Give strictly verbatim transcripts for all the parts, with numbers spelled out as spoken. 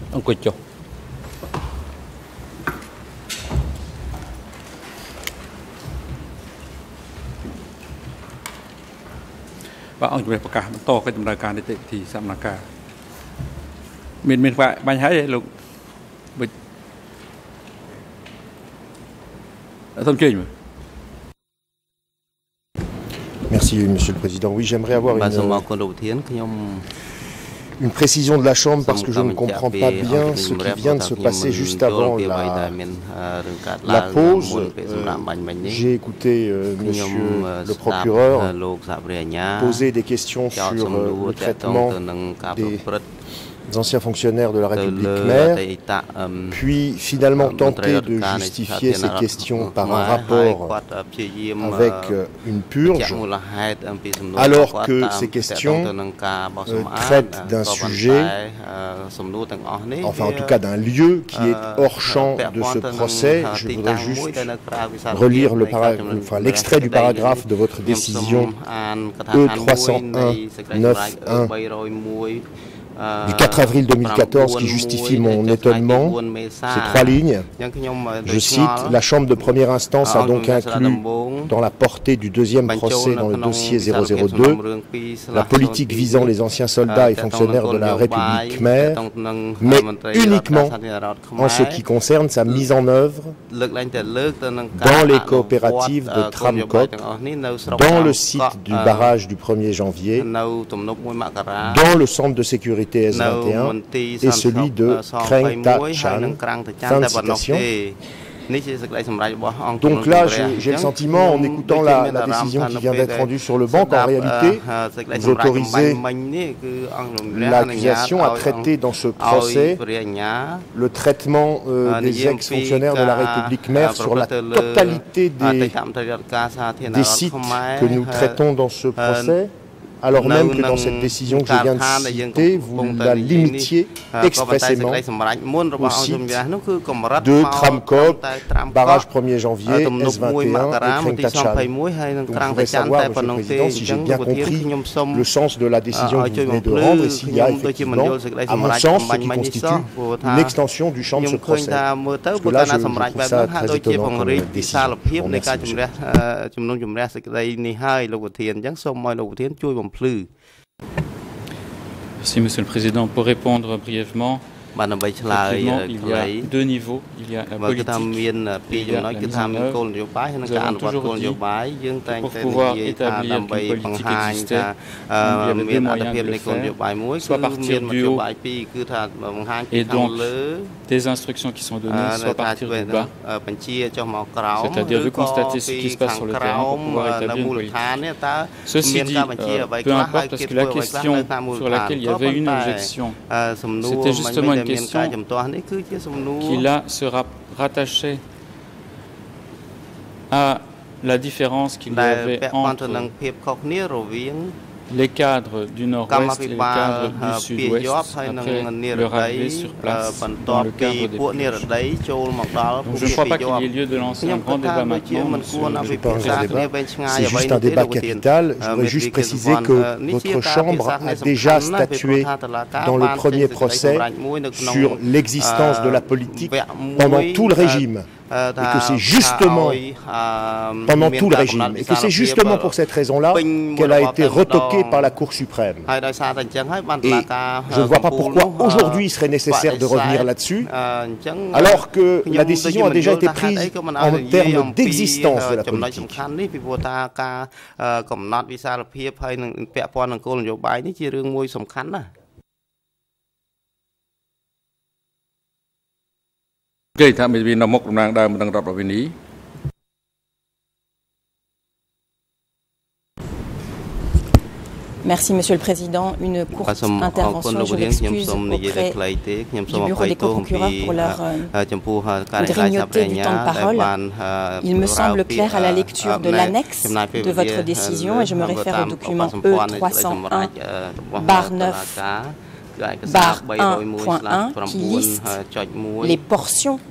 អង្គុយចុះបាទអង្គជំរាបប្រកាសបន្តកិច្ចដំណើរការនីតិវិធីសកម្មភាពមានមានបញ្ហាទេលោកវិទ្យសូមជឿមើល Merci, Monsieur le Président. Oui, j'aimerais avoir une, une précision de la Chambre parce que je ne comprends pas bien ce qui vient de se passer juste avant la, la pause. Euh, J'ai écouté euh, Monsieur le procureur poser des questions sur euh, le traitement des anciens fonctionnaires de la République khmère, puis finalement tenter de justifier ces questions par un rapport avec une purge, alors que ces questions euh, traitent d'un sujet, enfin en tout cas d'un lieu qui est hors champ de ce procès. Je voudrais juste relire le enfin, l'extrait du paragraphe de votre décision E trois cent un neuf un du quatre avril deux mille quatorze qui justifie mon étonnement, ces trois lignes. Je cite, la Chambre de première instance a donc inclus dans la portée du deuxième procès dans le dossier zéro zéro deux la politique visant les anciens soldats et fonctionnaires de la République khmère, mais uniquement en ce qui concerne sa mise en œuvre dans les coopératives de Tramkok, dans le site du barrage du premier janvier, dans le centre de sécurité S vingt et un et celui de Kreng Ta Chan. Fin de citation. Donc là, j'ai le sentiment, en écoutant la, la décision qui vient d'être rendue sur le banc, qu'en réalité, vous autorisez l'accusation à traiter dans ce procès le traitement euh, des ex-fonctionnaires de la République khmère sur la totalité des, des sites que nous traitons dans ce procès, alors même que dans cette décision que je viens de citer, vous la limitiez expressément au site de Tramkok, barrage premier janvier, S vingt et un et Kreng Ta Chan. Donc je voudrais savoir, Monsieur le Président, si j'ai bien compris le sens de la décision que vous venez de rendre et s'il y a effectivement, à mon sens, ce qui constitue une extension du champ de ce procès. Parce que là, je, je trouve ça très étonnant comme décision. Merci, Monsieur le Président. Pour répondre brièvement, effectivement, il y a deux niveaux. Il y a la politique et il y a la mise en œuvre. Nous avons toujours dit que pour pouvoir établir qu'une politique existait, il y avait deux moyens de le faire, soit partir du haut et donc des instructions qui sont données, soit partir du bas, c'est-à-dire de constater ce qui se passe sur le terrain pour pouvoir établir une politique. Ceci dit, euh, peu importe, parce que la question sur laquelle il y avait une objection, c'était justement une question qui là sera rattachée à la différence qu'il y avait entre les cadres du nord-ouest et les cadres du sud-ouest après leur arrivée sur place dans le cadre des purges. Donc je ne crois pas qu'il y ait lieu de lancer un grand débat maintenant. Je pas un grand débat. C'est juste un débat capital. Je voudrais juste préciser que votre Chambre a déjà statué dans le premier procès sur l'existence de la politique pendant tout le régime. Et que c'est justement pendant tout le régime, et que c'est justement pour cette raison-là qu'elle a été retoquée par la Cour suprême. Et je ne vois pas pourquoi aujourd'hui il serait nécessaire de revenir là-dessus, alors que la décision a déjà été prise en termes d'existence de la politique. Merci, Monsieur le Président. Une courte intervention, je m'excuse auprès du bureau des co-procureurs pour leur euh, grignoter du temps de parole. Il me semble clair à la lecture de l'annexe de votre décision, et je me réfère au document E trois cent un barre neuf barre un point un qui liste les portions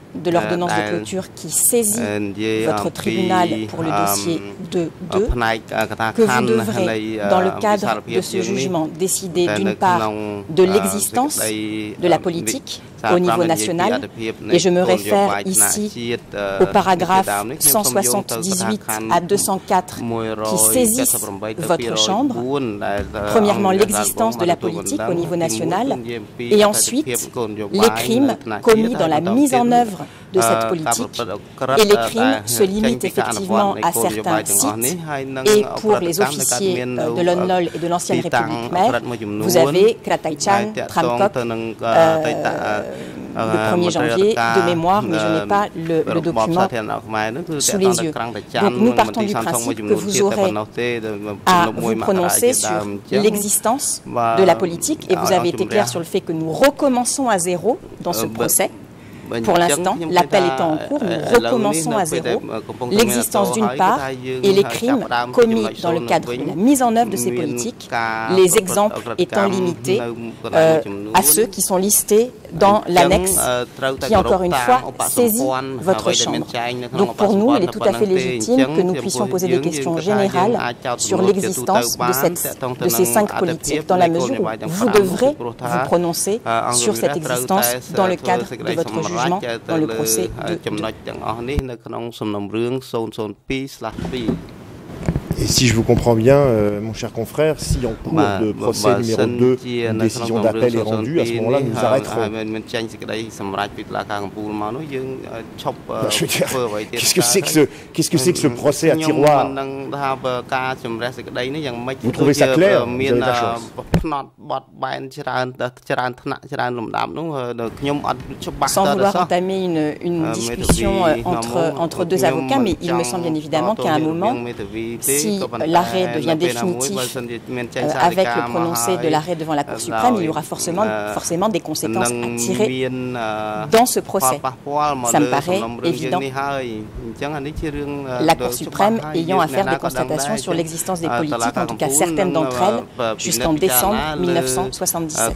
de l'ordonnance de clôture qui saisit votre tribunal pour le dossier deux deux, que vous devrez, dans le cadre de ce jugement, décider d'une part de l'existence de la politique au niveau national, et je me réfère ici au paragraphe cent soixante-dix-huit à deux cent quatre qui saisissent votre chambre. Premièrement, l'existence de la politique au niveau national, et ensuite les crimes commis dans la mise en œuvre de cette politique. Et les crimes se limitent effectivement à certains sites. Et pour les officiers de l'O N L O L et de l'ancienne République mère, vous avez Krataïchan, Tramkok, euh, le premier janvier de mémoire, mais je n'ai pas le, le document sous les yeux. Donc nous partons du principe que vous aurez à vous prononcer sur l'existence de la politique, et vous avez été clair sur le fait que nous recommençons à zéro dans ce procès. Pour l'instant, l'appel étant en cours, nous recommençons à zéro l'existence d'une part et les crimes commis dans le cadre de la mise en œuvre de ces politiques, les exemples étant limités euh, à ceux qui sont listés dans l'annexe qui, encore une fois, saisit votre chambre. Donc pour nous, il est tout à fait légitime que nous puissions poser des questions générales sur l'existence de, cette, de ces cinq politiques, dans la mesure où vous devrez vous prononcer sur cette existence dans le cadre de votre jugement dans le procès de Et si je vous comprends bien, euh, mon cher confrère, si en cours de procès numéro deux, une décision d'appel est rendue, à ce moment-là, nous arrêterons. Bah, je veux dire, qu'est-ce que c'est que ce, qu'est-ce que c'est que ce procès à tiroir? Vous trouvez ça clair? Vous avez la chance. Sans vouloir entamer une, une discussion entre, entre deux avocats, mais il me semble bien évidemment qu'à un moment, si l'arrêt devient définitif euh, avec le prononcé de l'arrêt devant la Cour suprême, il y aura forcément, forcément des conséquences à tirer dans ce procès. Ça me paraît évident. La Cour suprême ayant à faire des constatations sur l'existence des politiques, en tout cas certaines d'entre elles, jusqu'en décembre mille neuf cent soixante-dix-sept.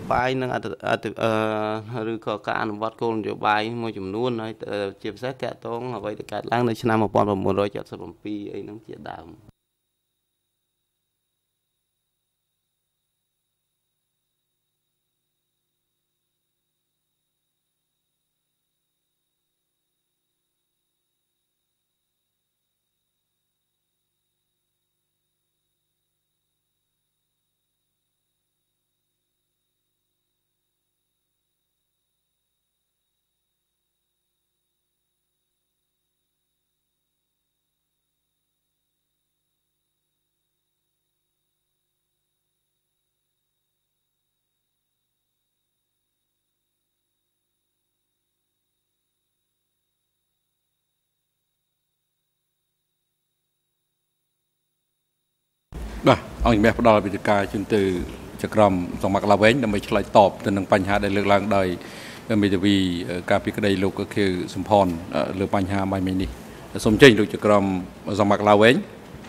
Bah, ông mẹ bắt đầu bị cái chuyện từจากรมสมัครลาเว้นแต่ไม่ใช่ตอบแต่หนึ่งปัญหาได้เลือกลางได้ไม่ได้วีการพิจารณาลูกก็คือสมพรเลือกปัญหาไม่ไม่นี่สมใจลูกจากรมสมัครลาเว้น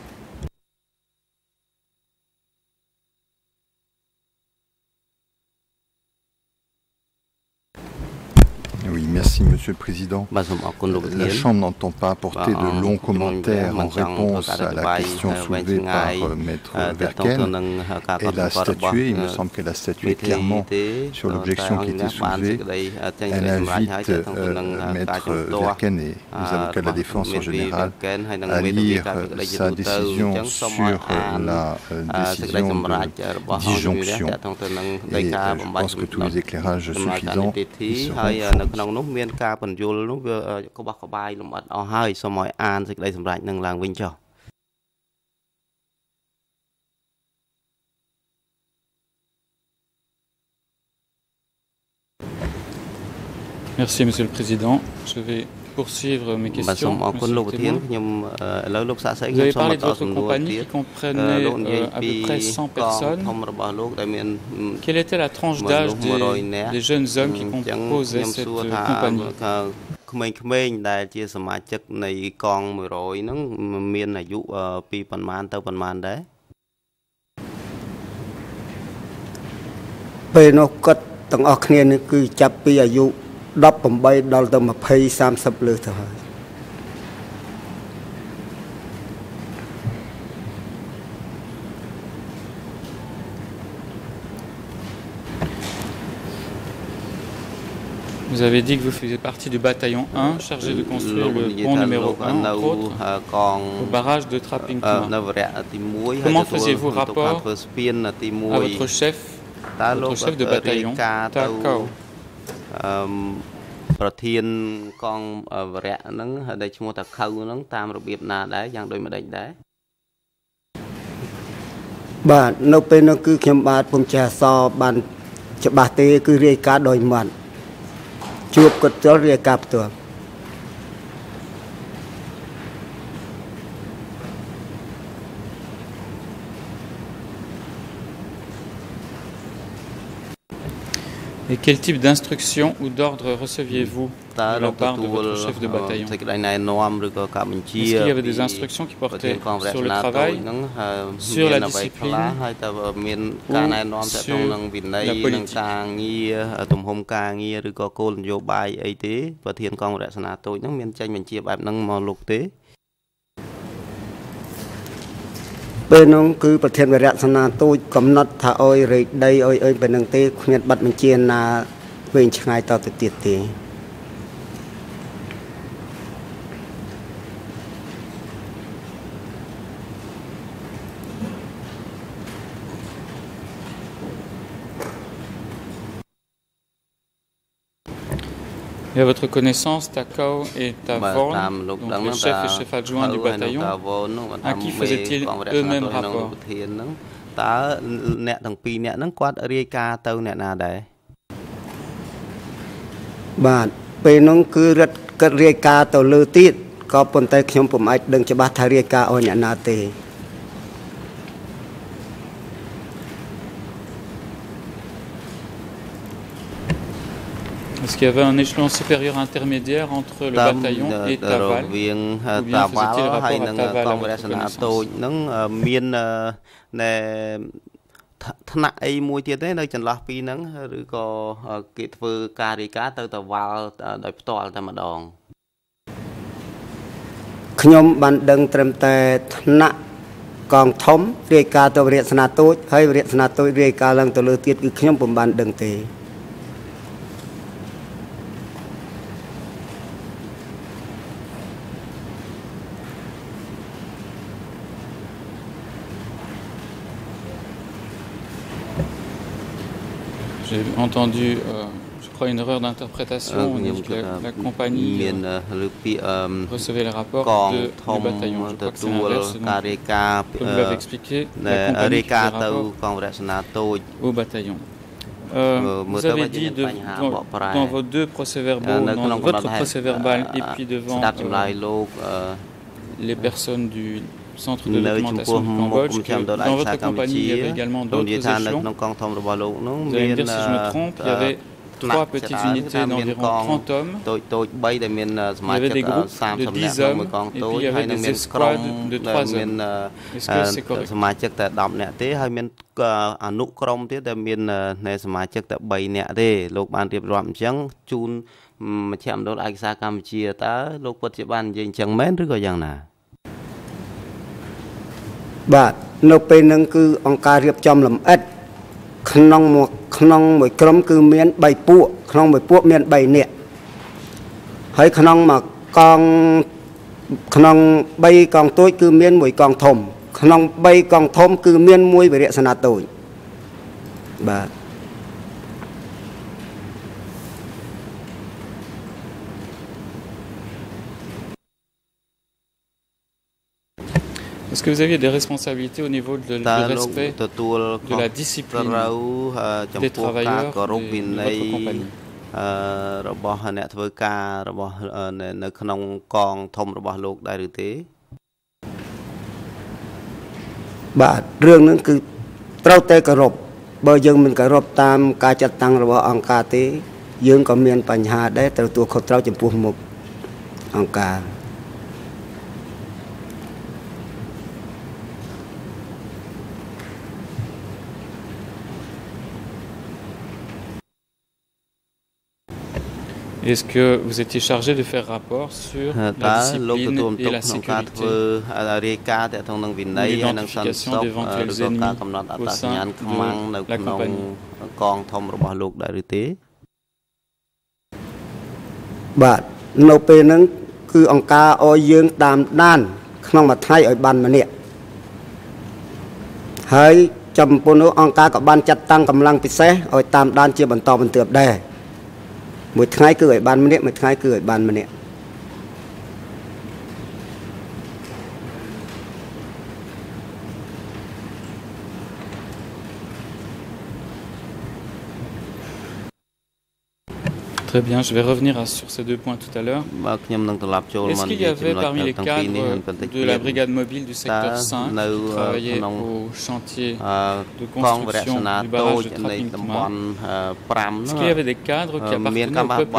Oui, merci Monsieur le Président. La Chambre n'entend pas apporter de longs commentaires en réponse à la question soulevée par euh, Maître Verken. Elle a statué, il me semble qu'elle a statué clairement sur l'objection qui était soulevée. Elle invite euh, Maître Verken et les avocats de la défense en général à lire euh, sa décision sur euh, la euh, décision de disjonction. Et euh, je pense que tous les éclairages suffisants y seront. ក្នុងនោះមានការបញ្យលនោះវាក្បោះក្បាយលម្អិតអស់ហើយសូមឲ្យអានសេចក្តីសម្រេចនឹងឡើងវិញចុះ Merci Monsieur le Président. Je vais poursuivre mes questions. Vous avez parlé de votre compagnie qui comprenait euh, à peu près cent personnes. Quelle était la tranche d'âge des, des jeunes hommes qui composaient cette compagnie? ក្មេងៗដែលជាសមាជិកនៃកង មួយរយ ហ្នឹងមានអាយុពីប៉ុន្មានទៅប៉ុន្មានដែរពេលនោះគាត់ទាំងអស់គ្នានេះគឺចាប់ពីអាយុ À đập bầm bay đào tầm mà pay sam sập lừa thôi. Vous avez dit que vous faisiez partie du bataillon un chargé de construire le pont numéro un, entre autres, au barrage de Trappington. Comment faisiez-vous rapport à votre chef, votre chef de bataillon, Takao? ប្រធានកងវរៈហ្នឹងដែលឈ្មោះតាខៅហ្នឹងតាមរបៀបណាដែរយ៉ាងដូចម្ដេចដែរបាទនៅពេលនោះគឺខ្ញុំបាទពុំចេះអសរបានច្បាស់ទេគឺរាយការណ៍ដោយមាត់ជួបគាត់ចូលរាយការណ៍ផ្ទាល់ Et quel type d'instruction ou d'ordre receviez-vous de la part de votre chef de bataillon? Est-ce qu'il y avait des instructions qui portaient sur le travail, sur la discipline ou sur la politique? Bên ông cứ bật thiên về rạng sáng tôi cầm nát thả ôi rồi đây ôi ôi bên năng tê khuyên bật mình chiên là bên chẳng ai tao tự tiệt tê. Et à votre connaissance, Takao et Tavorn, donc le chef et chef adjoint du bataillon, à qui faisaient-ils eux-mêmes rapport? Bah, penong cứ rất cất ria ca tàu lư tít, có phần tayខ្ញុំពុំអាចដឹងច្បាស់ថារាយការណ៍ឲ្យអ្នកណាទេ Est-ce qu'il y avait un échelon supérieur intermédiaire entre le bataillon et Taval? Ou bien faisait-il rapport à Taval à votre connaissance? ខ្ញុំបានដឹងត្រឹមតែថ្នាក់កងធំរាយការណ៍ទៅវិរៈស្នាតូចហើយវិរៈស្នាតូចរាយការណ៍ឡើងទៅលើទៀតគឺខ្ញុំពុំបានដឹងទេ J'ai entendu, euh, je crois, une erreur d'interprétation. On dit que la, la compagnie euh, recevait les rapports de, du bataillon. Je crois que c'est l'inverse. Comme vous l'avez expliqué, la compagnie fait des rapports au bataillon. Euh, vous avez dit de, dans, dans vos deux procès-verbaux, dans votre procès-verbal et puis devant euh, les personnes du centre de documentation du Cambodge, que dans votre compagnie, il y avait également d'autres échelons. Vous allez me dire si je me trompe, il y avait trois petites unités d'environ trente hommes, il y avait des groupes de dix hommes, et puis il y avait des escouades de trois hommes. Est-ce que c'est correct? បាទនៅពេលហ្នឹងគឺអង្គការរៀបចំលម្អិតក្នុងមួយក្នុងមួយក្រុមគឺមានបីពួកក្នុងមួយពួកមានបីនាក់ហើយក្នុងមកកងក្នុងបីកងតូចគឺមានមួយកងធំក្នុងបីកងធំគឺមានមួយវិរៈសេនាតូចបាទ Est-ce que vous aviez des responsabilités au niveau de, du respect de la discipline des travailleurs de, de votre compagnie? Bah, រឿងហ្នឹងគឺត្រូវតែគោរពបើយើងមិនគោរពតាមការចាត់តាំងរបស់អង្គការទេយើងក៏មានបញ្ហាដែរត្រូវទទួលខុសត្រូវចំពោះមុខអង្គការ Et Est-ce que vous étiez chargé de faire rapport sur la discipline et la sécurité ou l'identification d'éventuels ennemis au sein de la compagnie? បាទនៅពេលហ្នឹងគឺអង្គការឲ្យយើងតាមដានក្នុងមួយថ្ងៃឲ្យបានម្នាក់ហើយចំពោះនោះអង្គការក៏បានចាត់តាំងកម្លាំងពិសេសឲ្យតាមដានជាបន្តបន្ទាប់ដែរមួយថ្ងៃគឺឲ្យបានម្នាក់មួយថ្ងៃគឺឲ្យបានម្នាក់ Très bien, je vais revenir à, sur ces deux points tout à l'heure. Est-ce qu'il y avait parmi les cadres de la brigade mobile du secteur cinq qui travaillaient au chantier de construction du barrage de Trappingtuma? Est-ce qu'il y avait des cadres qui appartenaient au peuple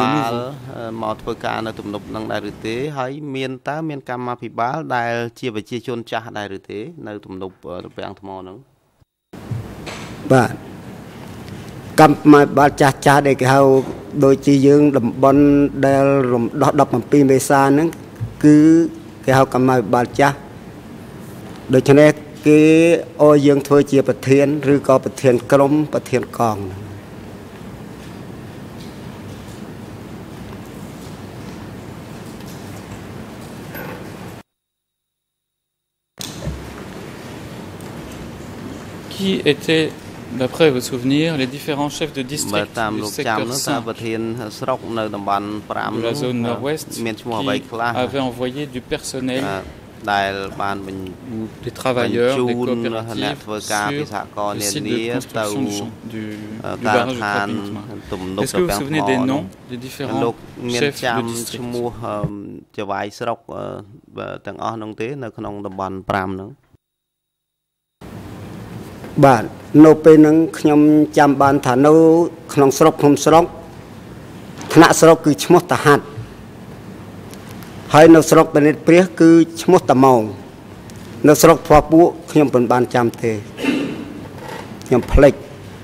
nouveau? កម្មមកបាល់ចាស់ចាស់ដែលគេហៅដូចជាយើងតំបន់ដែលរំដោះ ដប់អំពីមេសាហ្នឹងគឺគេហៅកម្មមកបាល់ចាស់ដូច្នេះគេឲ្យយើងធ្វើជាប្រធានឬក៏ប្រធានក្រុមប្រធានកង Qui était, d'après vos souvenirs, les différents chefs de district du secteur cinq de la zone nord-ouest qui avaient envoyé du personnel ou des travailleurs, des coopératives sur le site de construction du, du barrage de Trappingtuma? Est-ce que vous vous souvenez des noms des différents chefs de district? បាទនៅពេលហ្នឹងខ្ញុំចាំបានថានៅក្នុងស្រុកខ្ញុំស្រុកថ្នាក់ស្រុកគឺឈ្មោះតាហាត់ហើយនៅស្រុកបនិតព្រះគឺឈ្មោះតាម៉ោងនៅស្រុកភ័ព្វពួកខ្ញុំមិនបានចាំទេខ្ញុំភ្លេច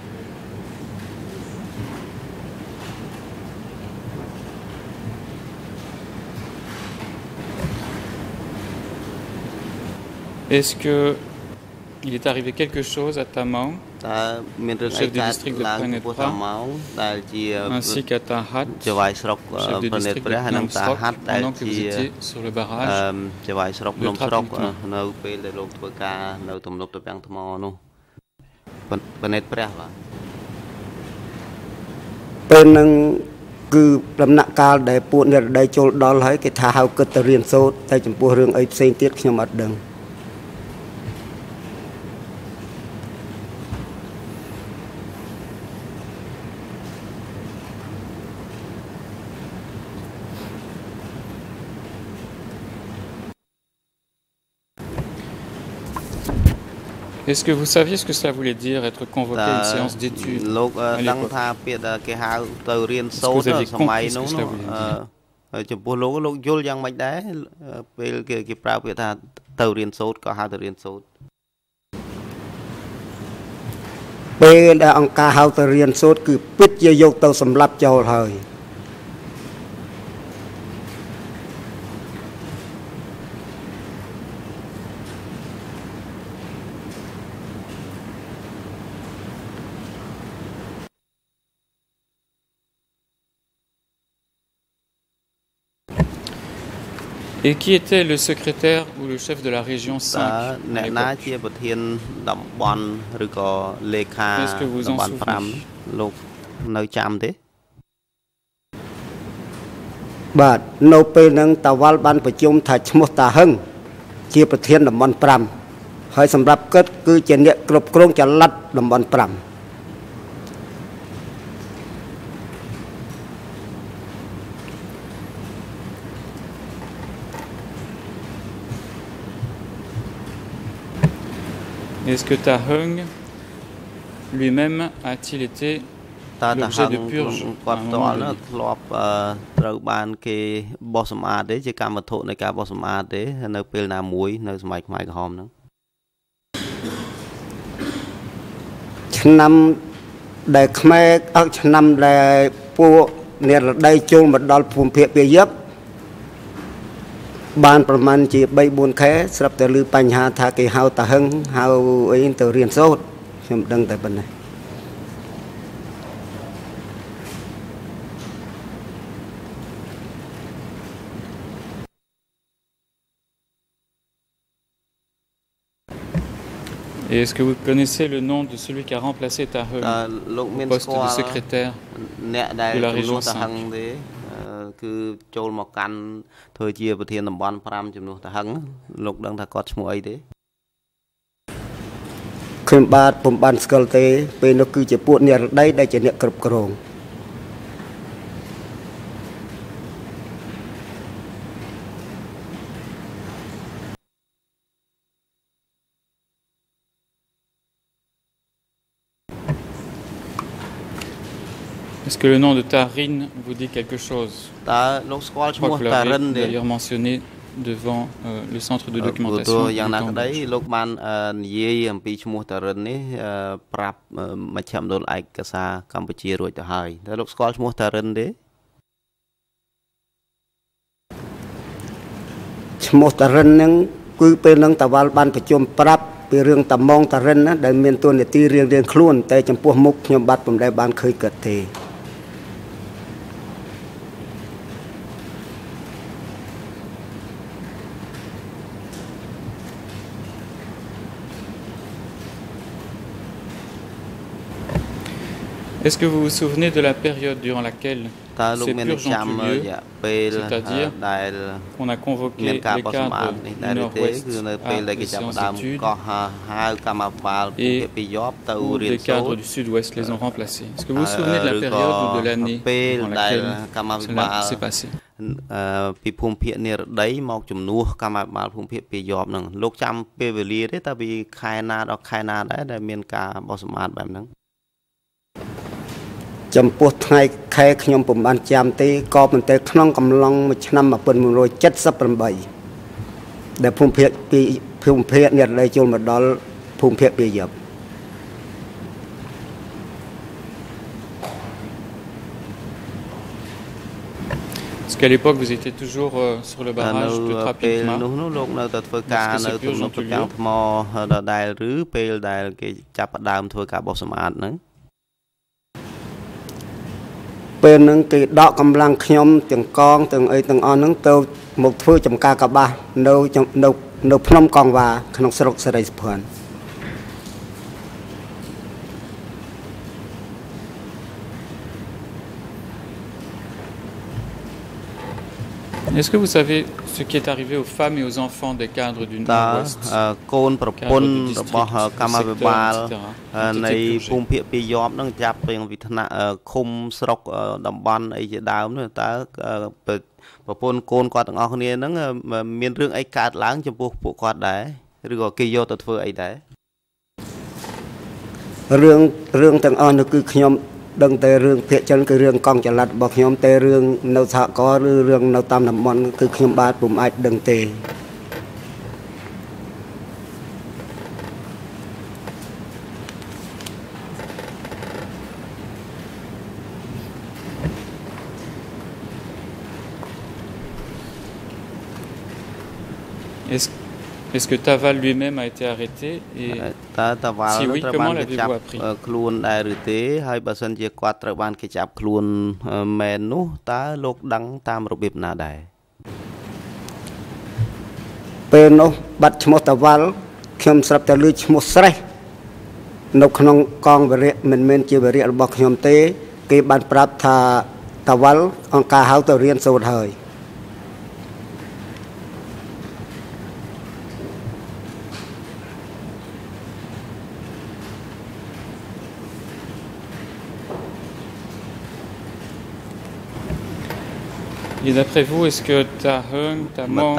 Est-ce que il est arrivé quelque chose à Tamang, chef du district de Pranetra, ainsi qu'à Tahat, chef du district de Namstrok, pendant que vous étiez sur le barrage de Trappingtuma? ពេលហ្នឹងគឺដំណាក់កាលដែលពួកនិរដីចូលដល់ហើយគេថាហៅគិតទៅរៀនសូត្រតែចំពោះរឿងអីផ្សេងទៀតខ្ញុំអត់ដឹង Est-ce que vous saviez ce que cela voulait dire, être convoqué à une séance d'études à l'époque? Est-ce que vous aviez compris ce que cela voulait dire? Et qui était le secrétaire ou le chef de la région cinq à l'époque? Est-ce que vous en souvenez? បាទនៅពេលហ្នឹងតាវ៉ាល់បានប្រជុំថាឈ្មោះតាហឹងជាប្រធានតំបន់ 5 ហើយសម្រាប់គាត់គឺជាអ្នកគ្រប់គ្រងចល័តតំបន់ 5 Est-ce que Tahung lui-même a-t-il été l'objet de purge à un moment donné? ត្រូវបានគេបោះសម្អាតទេជាកម្មវត្ថុនៃការបោះសម្អាតទេនៅពេលណាមួយនៅសម័យខ្មែរក្រហមហ្នឹងឆ្នាំដែលខ្មែរអត់ឆ្នាំដែលពួកเนี่ยได้โจมบัดดอลภูมิเพียเปียยับบานประมาณจีใบบุญแค่สำหรับแต่ลือปัญหาทากีเฮาตาหึงเฮาเองตัวเรียนโซดชมดังแต่ปัญหา Et est-ce que vous connaissez le nom de celui qui a remplacé Tahung au poste de secrétaire de la région cinq? គឺចូលមកកាន់ធ្វើជាប្រធានតំបន់fiveជំនួសតាហឹងលោកដឹងថាគាត់ឈ្មោះអីទេខ្ញុំបាទពុំបានស្គាល់ទេពេលនោះគឺជាពួកអ្នករដីដែលជាអ្នកគ្រប់គ្រង Est-ce que le nom de Tarin vous dit quelque chose? Je crois que vous l'avez d'ailleurs mentionné devant euh, le centre de documentation. Est-ce que vous vous souvenez de la période durant laquelle ces purges ont eu lieu, c'est-à-dire qu'on a convoqué les cadres du Nord-Ouest à des séances d'études et où des cadres du Sud-Ouest les ont remplacés? Est-ce que vous vous souvenez de la période ou de l'année dans laquelle cela s'est passé? ពីភូមិភាគនិរដីមកជំនួសកម្មាភិបាលភូមិភាគពីយប់ហ្នឹងលោកចាំពេលវេលាទេតើពីខែណាដល់ខែណាដែរដែលមានការបោះសម្អាតបែបហ្នឹង ចំពោះថ្ងៃខែខ្ញុំពុំបានចាំទេក៏ប៉ុន្តែក្នុងកំឡុងមួយឆ្នាំnineteen seventy-eightដែលភូមិភាគពីភូមិភាគនិរដីចូលមកដល់ភូមិភាគពីយប់ Est-ce qu'à l'époque vous étiez toujours euh, sur le barrage de Trapikma? នោះនោះលោកនៅតែធ្វើការនៅទំនប់ប្រចាំថ្មដដែលឬពេលដែលគេចាប់ផ្ដើមធ្វើការបោះសម្អាតហ្នឹង ពេលហ្នឹងគេដកកម្លាំងខ្ញុំទាំងកងទាំងអីទាំងអស់ហ្នឹងទៅមកធ្វើចំការកបាសនៅនៅនៅភ្នំកងវ៉ាក្នុងស្រុកសេរីសុភ័ណ្ឌ Est-ce que vous savez ce qui est arrivé aux femmes et aux enfants des cadres du Nord-Ouest? កូនប្រពន្ធរបស់កម្មាភិបាលនៃភូមិភាគពីយប់ហ្នឹងចាប់ពីវិធានឃុំស្រុកតំបន់អីជាដើមនោះតើប្រពន្ធកូនគាត់ទាំងអស់គ្នាហ្នឹងមានរឿងអីកើតឡើងចំពោះពួកគាត់ដែរឬក៏គេយកទៅធ្វើអីដែររឿងរឿងទាំងអស់នោះគឺខ្ញុំ ដឹងតែរឿងភាគច្រើនគឺរឿងកងចល័តរបស់ខ្ញុំតែរឿងនៅសហករណ៍ឬរឿងនៅតាមតំបន់គឺខ្ញុំបាទពុំអាចដឹងទេ Est-ce Est-ce que Taval lui-même a été arrêté et si oui, comment l'avez-vous appris? ខ្លួនដែរឬទេហើយបើសិនជាគាត់ត្រូវបានគេចាប់ខ្លួនមែននោះតើលោកដឹងតាមរបៀបណាដែរពេលនោះបាត់ឈ្មោះតាវ៉ាល់ខ្ញុំស្រាប់តែឮឈ្មោះស្រេះនៅក្នុងកងវរៈមិនមែនជាវរៈរបស់ខ្ញុំទេគេបានប្រាប់ថាតាវ៉ាល់អង្គការហៅទៅរៀនសូត្រហើយ Et d'après vous, est-ce que Tahung, Tamong,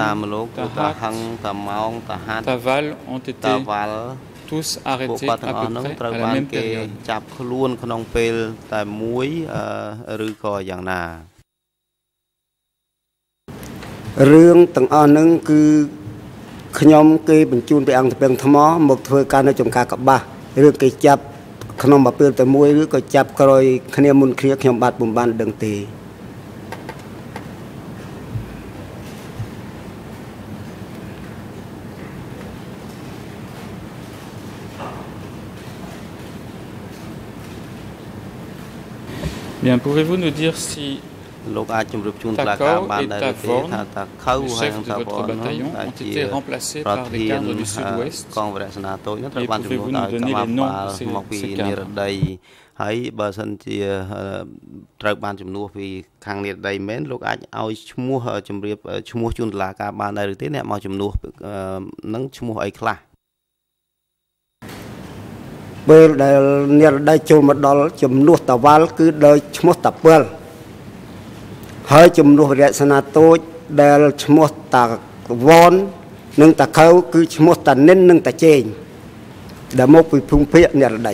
Tahat, Taval ont été tous arrêtés à peu près à la même période? ចាប់ខ្លួនក្នុងពេលតែមួយឬក៏យ៉ាងណារឿងទាំងអស់ហ្នឹងគឺខ្ញុំគេបញ្ជូនពីអង្គទាំងថ្មមកធ្វើការនៅចំការកបាសឬគេចាប់ក្នុងមួយពេលតែមួយឬក៏ចាប់ក្រោយគ្នាមុនគ្នាខ្ញុំបាទពុំបានដឹងទេ Bien, pouvez-vous nous dire si Takao et Tavorn, les chefs de votre bataillon, ont été remplacés par des cadres du sud-ouest? Et pouvez-vous nous donner les noms de ces, ces cadres? ហើយបើសិនជាត្រូវបានជំនួសពីខាងនេះដីមែនលោកអាចឲ្យឈ្មោះជំរាបឈ្មោះជូនតុលាការបានដែរឬទេអ្នកមកជំនួសនឹងឈ្មោះអីខ្លះពេលដែលអ្នកដីចូលមកដល់ជំនួសតាវ៉ាល់គឺដោយឈ្មោះតាពិលហើយជំនួសរចនាតូចដែលឈ្មោះតាវ៉ននិងតាខៅគឺឈ្មោះតានិននិងតាជេងដែលមកពីភូមិភាគអ្នកដី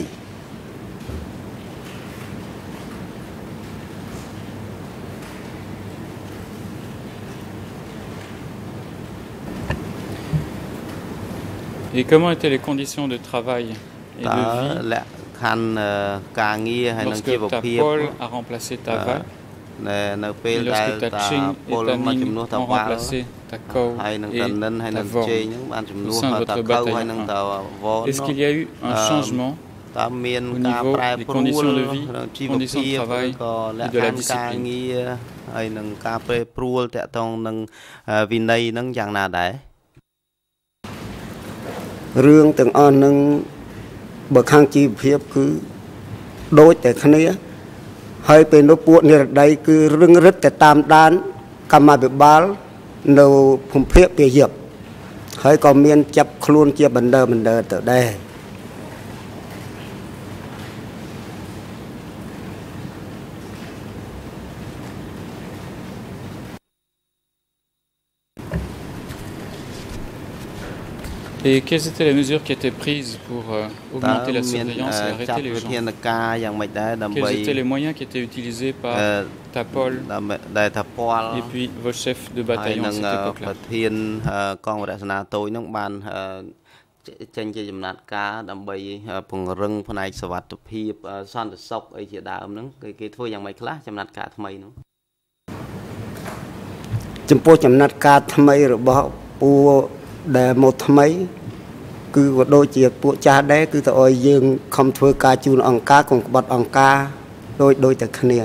Et comment étaient les conditions de travail et de vie lorsque Tapol a remplacé Taval et lorsque Taching et Tanin ont remplacé Takao et Tavorn au sein de votre bataillon? Est-ce qu'il y a eu un changement au niveau des conditions de vie, des conditions de travail et de la discipline? រឿងទាំងអស់នឹងបើខាងជីវភាពគឺដូចតែគ្នាហើយពេលនោះពួកនិរដីគឺរឹងរិតតែតាមដានកម្មាភិបាលនៅភូមិភាគពាយ័ព្យហើយក៏មានចាប់ខ្លួនជាបណ្ដើបណ្ដើទៅដែរ Et quelles étaient les mesures qui étaient prises pour euh, augmenter la surveillance et arrêter les gens? Quels étaient les moyens qui étaient utilisés par Tapol et puis vos chefs de bataillon à cette époque-là? Để một mấy cứ đôi chiếc bộ cha đế cứ tội dương không thưa ca chun ông cá cùng bật ông ca đôi đôi từ khnia.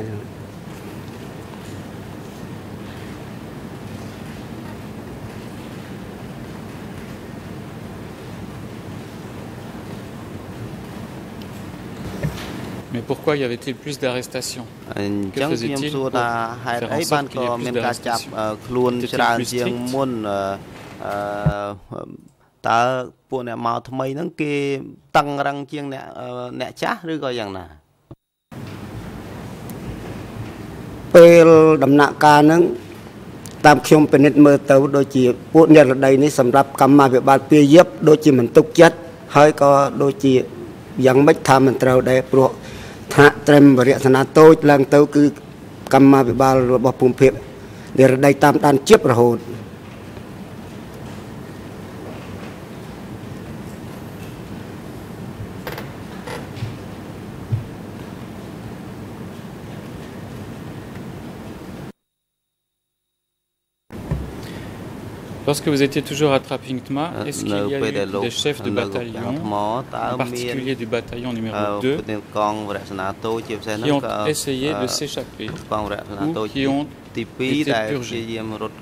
Mais pourquoi y avait-il plus d'arrestations? Que faisait-il pour faire en sorte qu'il y ait plus d'arrestations? Était-il plus strict? តើពួកអ្នកមកថ្មីហ្នឹងគេតឹងរឹងជាងអ្នកអ្នកចាស់ឬក៏យ៉ាងណាពេលដំណាក់កាលហ្នឹងតាមខ្ញុំពិនិត្យមើលទៅដូចជាពួកអ្នករដីនេះសម្រាប់កម្មាភិបាលពាយ័ព្យដូចជាមិនទុកចិត្តហើយក៏ដូចជាយ៉ាងម៉េចថាមិនត្រូវដែរព្រោះថាត្រឹមវរៈសនាតូចឡើងទៅគឺកម្មាភិបាលរបស់ភូមិភាគអ្នករដីតាមដានជិបរហូត Lorsque vous étiez toujours à Trapingtma, est-ce qu'il y a eu des chefs de bataillon, en particulier du bataillon numéro deux, qui ont essayé de s'échapper ou qui ont été purgés?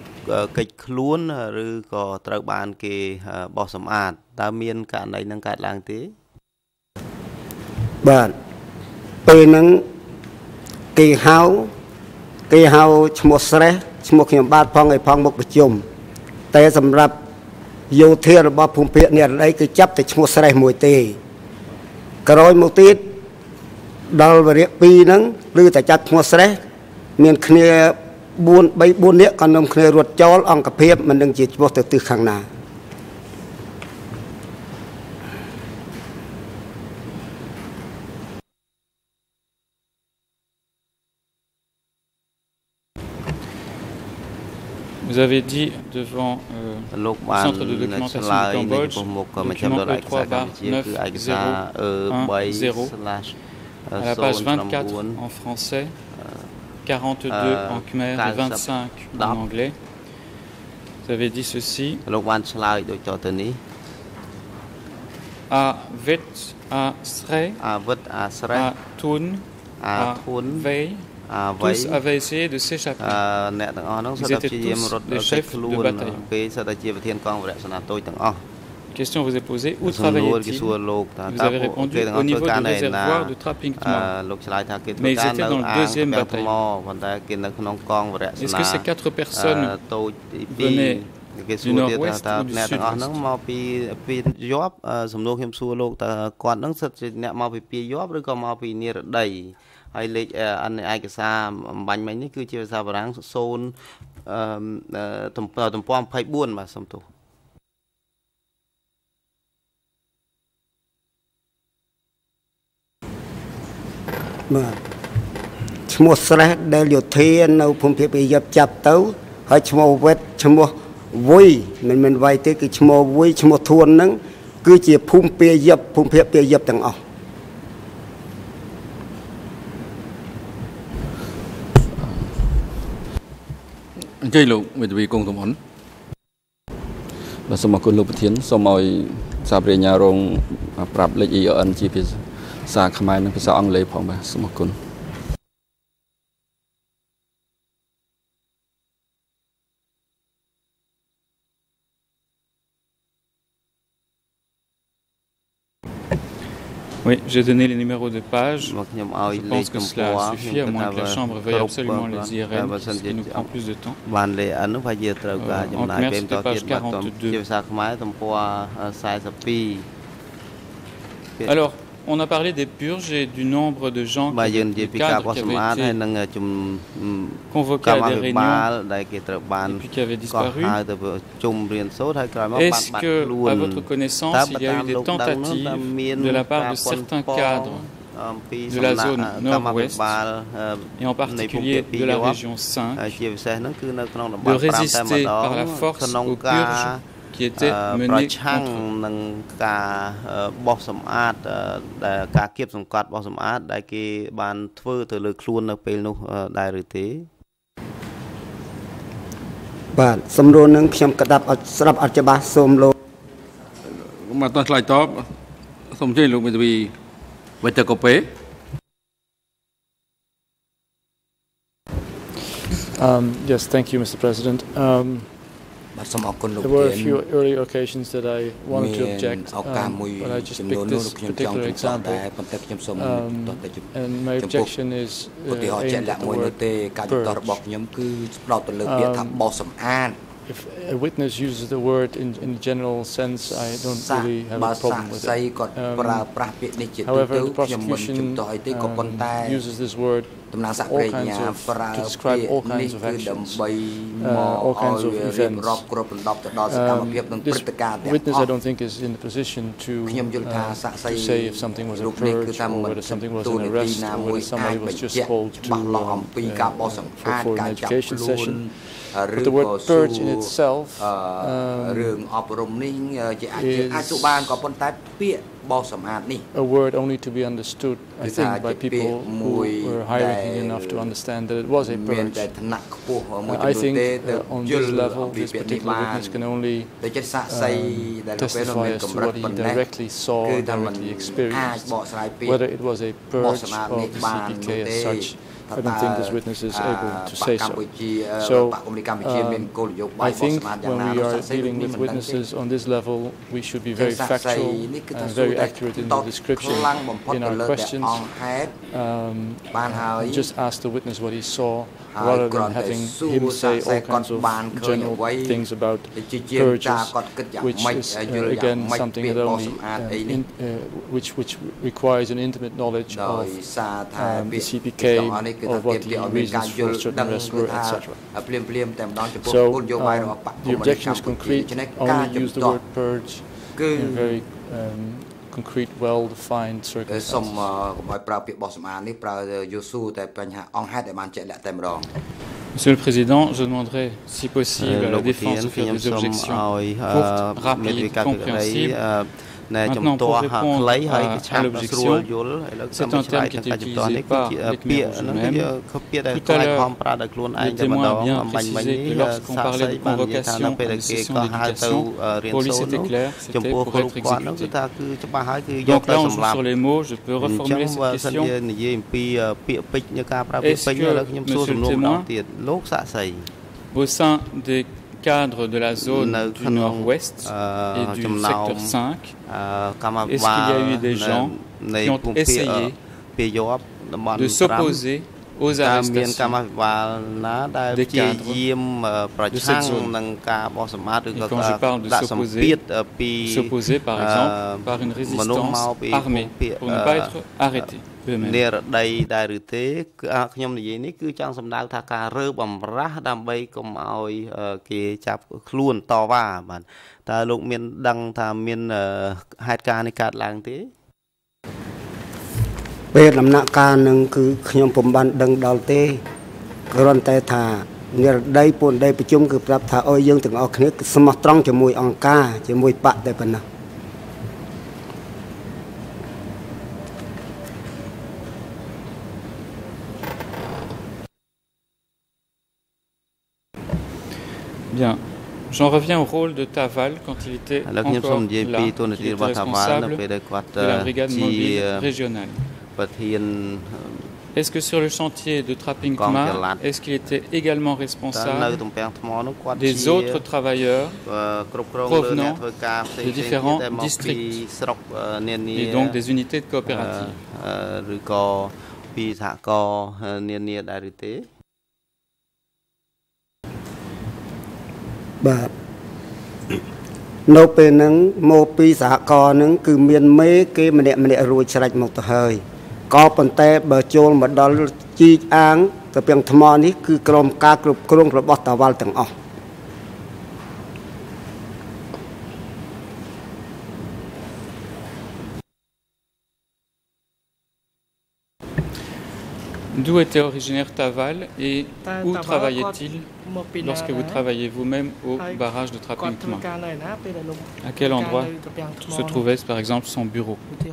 Bạn,ពេលហ្នឹងគេហៅគេហៅឈ្មោះស្រេះឈ្មោះខ្ញុំបាទផងឲ្យផងមកប្រជុំ តែសម្រាប់យោធារបស់ភូមិភាគអ្នករដីគឺចាប់តែឈ្មោះស្រេះមួយទេក្រោយមកទៀតដល់វរៈពីរហ្នឹងឬតែចាប់ឈ្មោះស្រេះមានគ្នាbốn 3 4នាក់ក៏នាំគ្នារត់ចោលអង្គភាពមិនដឹងជាឈ្មោះទៅទិសខាងណា Vous avez dit devant euh, le centre de documentation du Cambodge, document E trois barre neuf zéro un zéro, à la page vingt-quatre en français, quarante-deux en khmer et vingt-cinq en anglais. Vous avez dit ceci. A vit a sre, a tun, a vei, Tous avaient essayé de s'échapper. Ils étaient tous des chefs de bataillon. La question vous est posée, où travaillaient-ils? Vous avez répondu au niveau du réservoir de Trappington. Mais ils étaient dans le deuxième bataillon. Est-ce que ces quatre personnes venaient du nord-ouest ou du sud-ouest? ហើយលេខឯកសារអំបញ្ញមិញនេះគឺជាភាសាបារាំង 0 ទំព័រ ยี่สิบสี่ បាទសូមទោសបាទឈ្មោះស្រេះដែលយោធានៅភូមិភាគពីយប់ចាប់ទៅហើយឈ្មោះវិតឈ្មោះវុយមិនមែនវៃទេគឺឈ្មោះវុយឈ្មោះធួនហ្នឹងគឺជាភូមិភាគយប់ភូមិភាគពីយប់ទាំងអស់ chơi lục về vì cùng tổng ấn và xong mà con lục thiến xong rồi sao về nhà rong prap lấy ý ở anh chỉ phải xa khai nó phải sao ăn lấy phòng mà xong mà con Oui, j'ai donné les numéros de page. Je pense que cela suffit, à moins que la Chambre veuille absolument les I R N, ce qui nous prend plus de temps. Euh, en Khmer, c'était page quarante-deux. Alors, on a parlé des purges et du nombre de gens, qui, des cadres qui avaient été convoqués à des réunions et puis qui avaient disparu. Est-ce que, à votre connaissance, il y a eu des tentatives de la part de certains cadres de la zone nord-ouest, et en particulier de la région cinq, de résister par la force aux purges qui était mené contre Um, yes, thank you, Mister President. Um, There were a few early occasions that I wanted to object, um, but I just picked this particular example. Um, and my objection is uh, aimed at the word purge. Um, if a witness uses the word in, in the general sense, I don't really have a problem with it. Um, however, the prosecution um, uses this word all kinds of, to describe all kinds of actions, uh, all kinds of events. Um, this witness, I don't think, is in the position to, uh, to say if something was a purge or whether something was an arrest or whether somebody was just called to um, uh, for, for an education session. But the word purge in itself um, is a word only to be understood, I think, by people who were high-ranking enough to understand that it was a purge. Uh, I think uh, on this level, this particular witness can only um, testify as to what he directly saw, directly experienced, whether it was a purge of the C P K as such. I don't think this witness is able to say so. So, um, I think when we are dealing with witnesses on this level, we should be very factual and very accurate in the description in our questions. Um, just ask the witness what he saw, rather than having him say all kinds of general things about purges, which is uh, again something that only uh, in, uh, which which requires an intimate knowledge of um, the C P K, of what the reasons for certain arrests were, et cetera. So um, the objection is concrete. Only use the word purge in a very um, concrete, well-defined circumstances. Monsieur le Président, je demanderai, si possible, à la défense de faire des objections courtes, rapides, compréhensibles. Maintenant, pour répondre à, à l'objection, c'est un terme qui est utilisé par les Khmers eux-mêmes. Tout à l'heure, le témoin a bien précisé que lorsqu'on parlait de convocation à une session d'éducation, pour lui c'était clair, c'était pour être exécuté. Donc là, on joue sur les mots, je peux reformuler cette question. Est-ce que, monsieur le témoin, au sein des cadre de la zone du nord-ouest et du secteur cinq, est-ce qu'il y a eu des gens qui ont essayé de s'opposer aux arrestations des cadres de cette zone? Et quand je parle de s'opposer, s'opposer par exemple par une résistance armée pour ne pas être arrêté. នេរដីដែរឬទេខ្ញុំនិយាយនេះគឺចង់សម្ដៅថាការរើបំរាស់ដើម្បីកុំឲ្យគេចាប់ខ្លួនតវ៉ាបាទតើលោកមានដឹងថាមានហេតុការណ៍នេះកើតឡើងទេពេលដំណាក់កាលនឹងគឺខ្ញុំពុំបានដឹងដល់ទេគ្រាន់តែថានិរដីពួនដីប្រជុំគឺប្រាប់ថាអើយយើងទាំងអស់គ្នាស្មោះត្រង់ជាមួយអង្គការជាមួយបកតែប៉ុណ្ណោះ Bien, j'en reviens au rôle de Taval quand il était encore là, il était responsable de la brigade mobile régionale. Est-ce que sur le chantier de Trapinkma, est-ce qu'il était également responsable des autres travailleurs provenant de différents districts et donc des unités de coopérative? Bah, nộp về nâng một pi xã cò nâng cứ miền mấy cái mà đẹp mà đẹp rồi sạch một tờ hơi có phần tè bờ trôn mà đó chi áng cái biển thầm mòn ấy cứ krom cá krom krom rồi bắt tàu vào từng ọc D'où était originaire Taval et où travaillait-il lorsque vous travailliez vous-même au barrage de Trapinkma? À quel endroit se trouvait par exemple son bureau?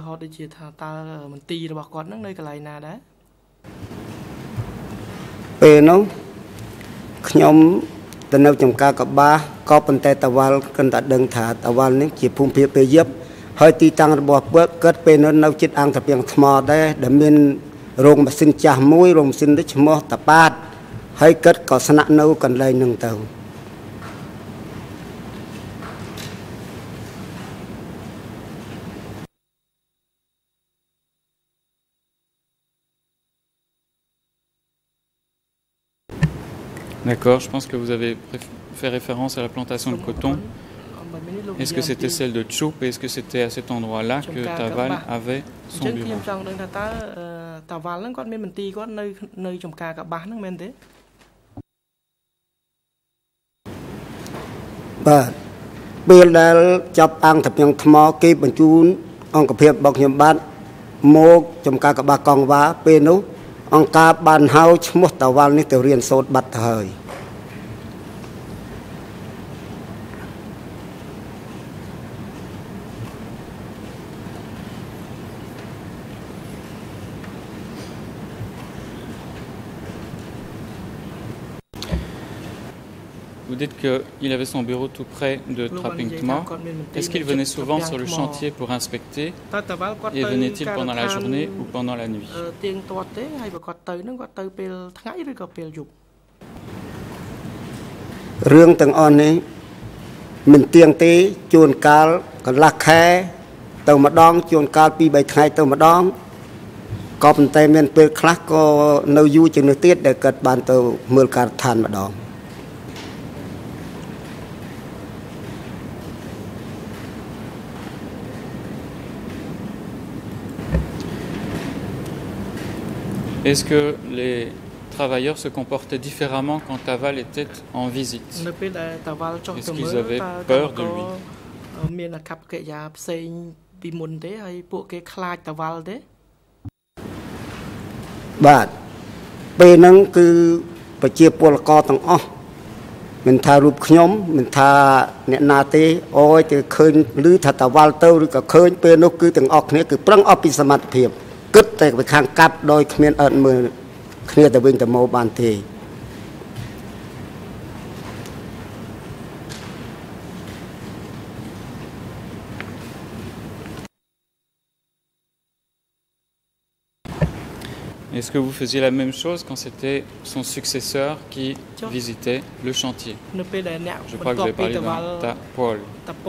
Rồng mà xin chả mũi rồng xin đứt mò tập bát hay cất có sẵn nâu cần lấy nâng tàu D'accord, je pense que vous avez fait référence à la plantation de coton. Est-ce que c'était celle de Tchoup et est-ce que c'était à cet endroit-là que Taval avait son bureau? Bah, bây giờ chập ăn thập nhang thmo kê bẩn chun ông cặp hiệp bọc nhầm bát mô trong ca các bà con vá bên nú ông ca bàn hao một tàu vào ní tiểu riêng sốt bát thời Vous dites qu'il avait son bureau tout près de Trapinkma. Est-ce qu'il venait souvent sur le chantier pour inspecter et venait-il pendant la journée ou pendant la nuit? Riêng từng on này mình tiền tế chuồn cá còn lạc khe tàu mà đong chuồn cá pi bảy ngày tàu mà đong có phần tay mình pe khác có nấu du chừng nước tiết để cất bàn tàu mưa cá than mà đong. Est-ce que les travailleurs se comportaient différemment quand Taval était en visite? Est-ce qu'ils avaient peur de lui? Bah, bên nâng cứ phải chia bùa co tầng o, mình tha rụp nhom mình tha nẹt na tê ôi từ khơi lư thật tàu vào tàu rồi cả khơi pe nó cứ từng ọc này cứ prang ọc bị smat thiệp cất tại cái khang cáp đôi miền ẩn mờ kia từ bên từ màu bàn thì Est-ce que vous faisiez la même chose quand c'était son successeur qui visitait le chantier? Je crois que vous avez parlé d'un ta Paul.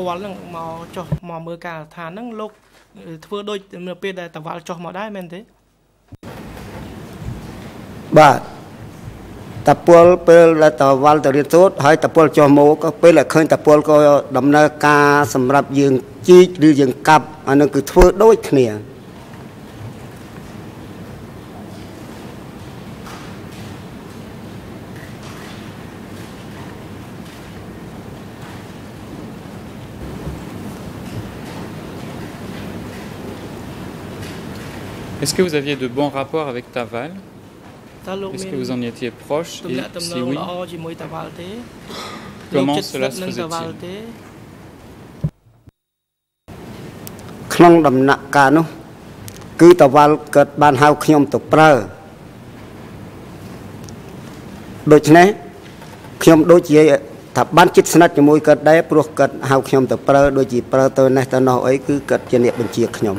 Bah, ta Paul pe là ta val ta riêng tốt, hay ta Paul cho mô có pe là khơi ta Paul có đầm na ca sầm rập dương chi đi dương cặp, anh nó cứ thưa đôi kia. Est-ce que vous aviez de bons rapports avec Taval? Est-ce que vous en étiez proche? Et si oui, comment cela se faisait-il? ក្នុងដំណាក់កាលនោះគឺតាវ៉ាល់កើតបានហៅខ្ញុំទៅប្រើដូច្នេះខ្ញុំដូចជាថាបានចិត្តស្និទ្ធជាមួយគាត់ដែរព្រោះគាត់ហៅខ្ញុំទៅប្រើដូចជាប្រើទៅនេះទៅនោះអីគឺគាត់ជាអ្នកបញ្ជាខ្ញុំ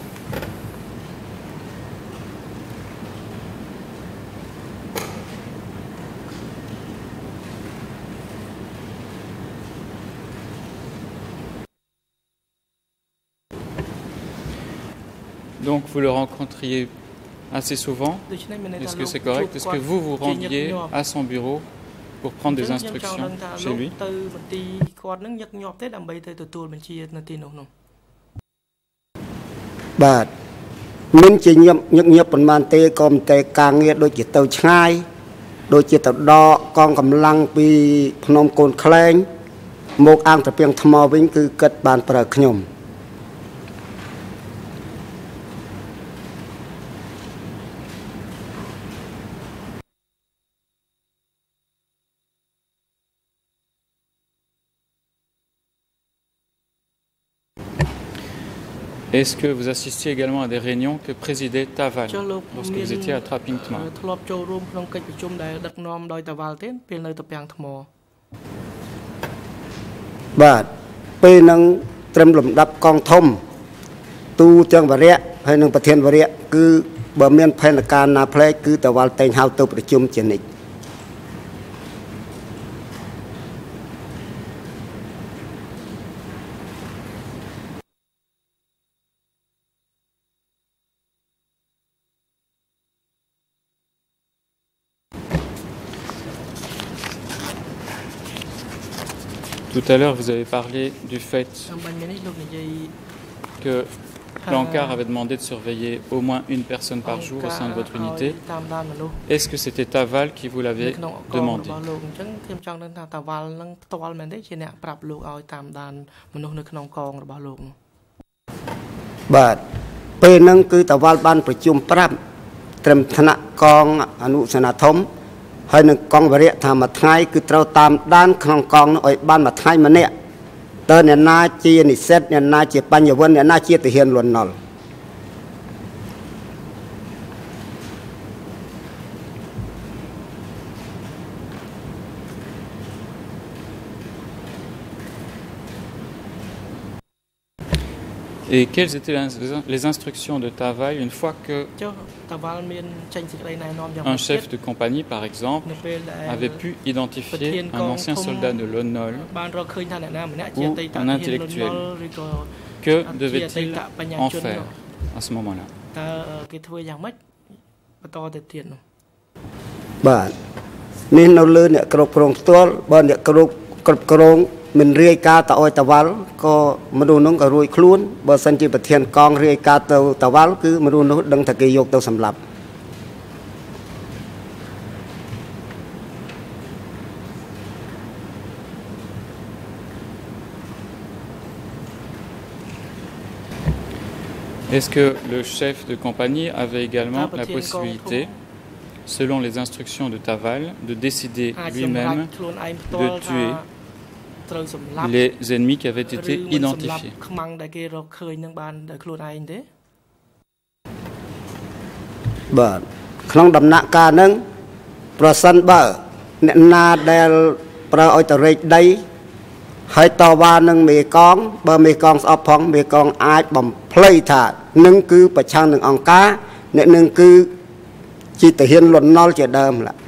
Donc vous le rencontriez assez souvent. Est-ce que c'est correct? Est-ce que vous vous rendiez à son bureau pour prendre des instructions chez lui? Bah, mình chỉ nhập nhập nhập phần màn tê còn tê càng nghe đôi chỉ tàu chai, đôi chỉ tàu đo con cầm lăng vì phnom cồn khen, một ang tập biếng thầm vĩnh cứ cất bàn bờ nhom. Est-ce que vous assistiez également à des réunions que présidait Taval lorsque vous étiez à Tra Ping Tma? Bah, pe nang trem lom đắp con thom tu chang vật rẽ hay nangประเทศvật rẽ cứ bờ miền phen là can na plei cứ Taval tên hao tuประชุม trên này. Tout à l'heure, vous avez parlé du fait que l'Ankar avait demandé de surveiller au moins une personne par jour au sein de votre unité. Est-ce que c'était Taval qui vous l'avait demandé? Bah, pe nang cứ Taval ban ประชุม ប្រាប់ ត្រឹមថ្នាក់កងអនុសេនាធំ ហើយនឹងកងវរៈថាមួយថ្ងៃគឺត្រូវតាមដានក្នុងកងនោះឲ្យបានមួយថ្ងៃម្នាក់តើអ្នកណាជានិស្សិតអ្នកណាជាបញ្ញវន្តអ្នកណាជាទាហានលន់នល់ Et quelles étaient les instructions de Taval une fois que un chef de compagnie, par exemple, avait pu identifier un ancien soldat de l'O N O L ou un intellectuel? Que devait-il en faire à ce moment-là? Bah, nên nó lên nè cột cột tool, bên nè cột cột cột mình riêng cá tàu Taval có mà đồ nông cả ruồi khuôn, bờ sân chỉ bật thiền con riêng cá tàu Taval cứ mà đồ nông đừng thật kỳ dục tàu sầm lập. Est-ce que le chef de compagnie avait également la possibilité, selon les instructions de Taval, de décider lui-même de tuer les ennemis qui avaient été identifiés. Bah, trong đầm nạ ca nâng, prasan ba, na del pra oi tare đây, hai tàu ba nâng mê con, ba mê con sọp phong mê con ai bầm play thả, nâng cứ bạch chang nâng ông cá, nè nâng cứ chỉ thể hiện luận nói chỉ đơm là.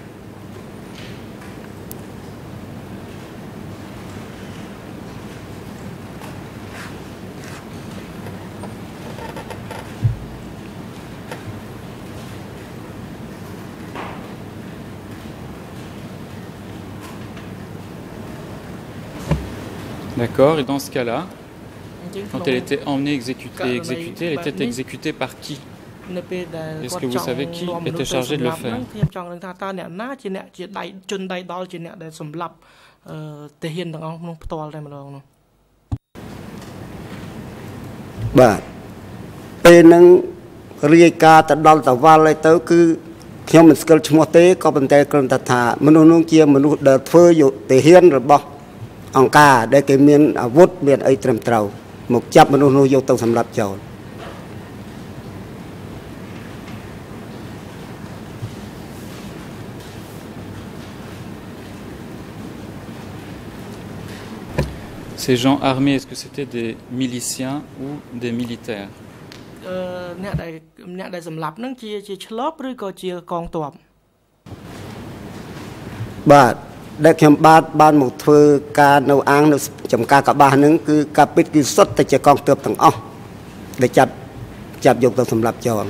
D'accord, et dans ce cas-là, quand elle était emmenée exécutée et exécutée, elle était exécutée par qui? Est-ce que vous savez qui était chargé de le faire? Bah, bên nâng riêng ta đal ta vào lại tới cứ khi mình skal chmua tế có vấn đề cần ta thả mình nung chia mình đợt phơi dụ thể hiện rồi bao ông ca để cái miền vút miền ấy trầm trầu một chấp mình nung vô tàu sầm lập chầu. Ces gens armés, est-ce que c'était des miliciens ou des militaires? Bah, để khi ba ban một thưa ca nấu ăn chấm ca cả ba nứng cứ ca pít cứ xuất tại chỉ con tướp thằng ong để chặt chặt dùng tàu sầm lập chầu.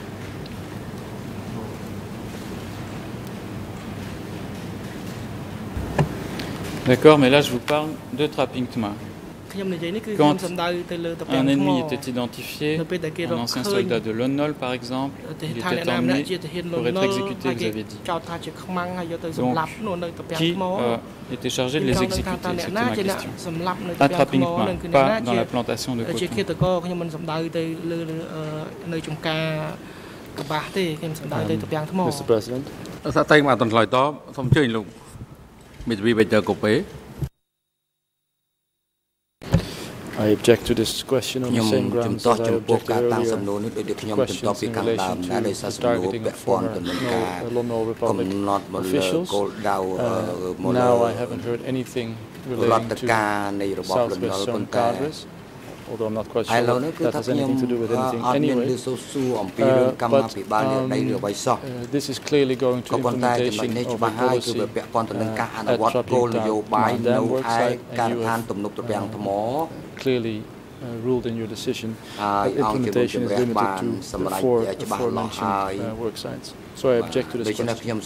D'accord, mais là je vous parle de trapping Tma. Quand un ennemi était identifié, un ancien soldat de Lon Nol par exemple, il était emmené pour être exécuté, vous avez dit. Donc, qui euh, était chargé de les exécuter? C'était ma question. À trapping Tma, pas dans la plantation de coton. Mister President. I object to this question on the same grounds as I objected earlier to questions in relation to the targeting of former Lon Nol Republic officials. Uh, now I haven't heard anything relating to Southwest Zone cadres, although I'm not quite sure that, that has anything to do with anything anyway. Uh, but um, uh, this is clearly going to implementation of a policy uh, at Trapping Dam worksite, and you have uh, clearly uh, ruled in your decision that implementation is limited to the four aforementioned uh, work sites. So I object to this question.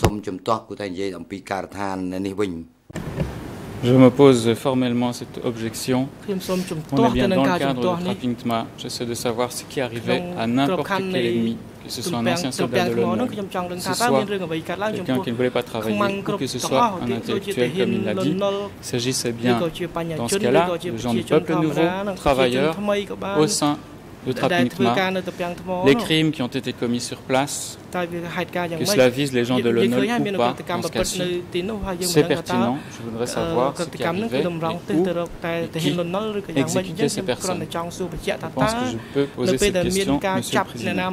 Je m'oppose formellement à cette objection. On est bien dans le cadre de Trapping Tma. J'essaie de savoir ce qui arrivait à n'importe quel ennemi, que ce soit un ancien soldat de Lon Nol, que ce soit quelqu'un qui ne voulait pas travailler, ou que ce soit un intellectuel comme il l'a dit. Il s'agissait bien, dans ce cas-là, de gens du peuple nouveau, travailleurs, au sein de Trapping Tma, les crimes qui ont été commis sur place, que cela vise les gens de Lon Nol ou pas, dans ce cas-ci, c'est pertinent. Je voudrais savoir ce qui arrivait et où et qui exécutait ces personnes. Je pense que je peux poser cette question, Monsieur le Président.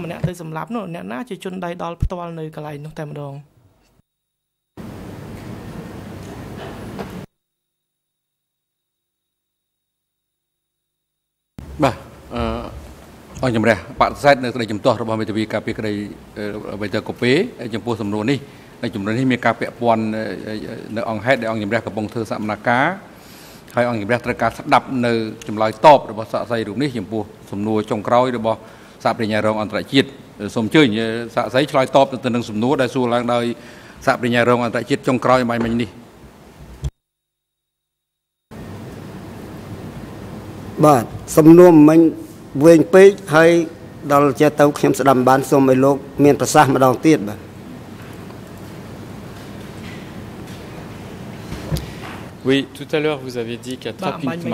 Bah, euh... អរជំរះបដិសេធនៅក្តីជំទាស់របស់មេធាវីការពារក្តីបេតកូពេចំពោះសំណួរនេះនៅជំនុំនេះមានការពាក់ព័ន្ធនៅអង្គហេតុដែលអង្គជំរះកំពុងធ្វើសកម្មភាពហើយអង្គជំរះត្រូវការស្ដាប់នៅចម្លើយតបរបស់សាកសីរូបនេះចំពោះសំណួរចុងក្រោយរបស់សហប្រញ្ញារងអន្តរជាតិសូមអញ្ជើញសាកសីឆ្លើយតបទៅនឹងសំណួរដែលសួរឡើងដោយសហប្រញ្ញារងអន្តរជាតិចុងក្រោយអំបញ្ញមិញនេះបាទសំណួរមិញវិញពេកហើយដល់ចេះទៅខ្ញុំស្ដាប់បានសូមឲ្យលោកមានប្រសាសន៍ម្ដងទៀតបាទ Oui, tout à l'heure vous avez dit qu'à Trapping Tma,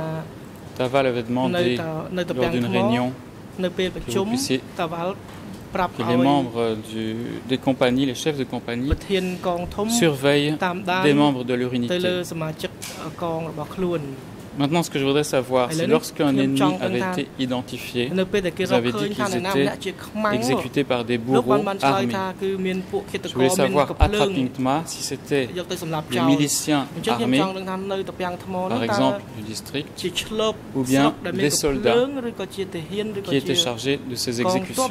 Taval avait demandé lors d'une réunion que vous puissiez que les membres du, des compagnies, les chefs de compagnie, surveillent des membres de leur unité. Maintenant, ce que je voudrais savoir, c'est lorsqu'un ennemi avait été identifié, vous avez dit qu'ils étaient exécutés par des bourreaux armés. Je voulais savoir à Trapingtma si c'était des miliciens armés, par exemple du district, ou bien des soldats qui étaient chargés de ces exécutions.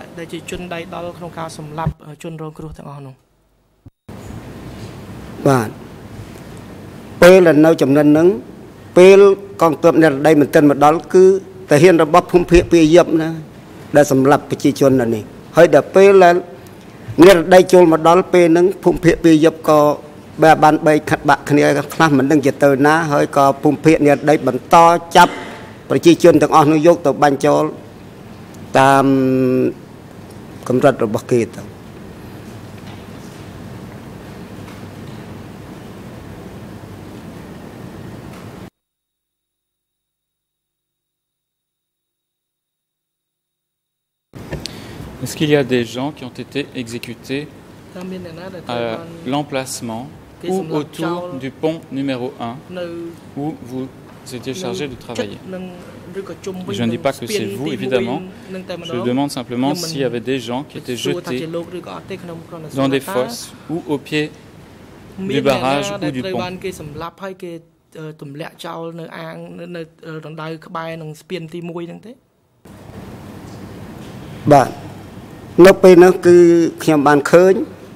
ពេលកងទ័ពអ្នករដីមិនទាន់មកដល់គឺតាហ៊ានរបស់ភូមិភាគពីយប់ណាដែលសម្រាប់ប្រជាជននៅនេះហើយដល់ពេលអ្នករដីចូលមកដល់ពេលហ្នឹងភូមិភាគពីយប់ក៏បែបបានបីខាត់បាក់គ្នាខ្លះមិនដឹងជាទៅណាហើយក៏ភូមិភាគអ្នករដីបន្តចាប់ប្រជាជនទាំងអស់នោះយកទៅបាញ់ចោលតាមកម្រិតរបស់គេទៅ Est-ce qu'il y a des gens qui ont été exécutés à l'emplacement ou autour du pont numéro un où vous étiez chargé de travailler? Je ne dis pas que c'est vous, évidemment. Je demande simplement s'il y avait des gens qui étaient jetés dans des fosses ou au pied du barrage ou du pont. Bah. នៅពេលនោះគឺខ្ញុំបានឃើញ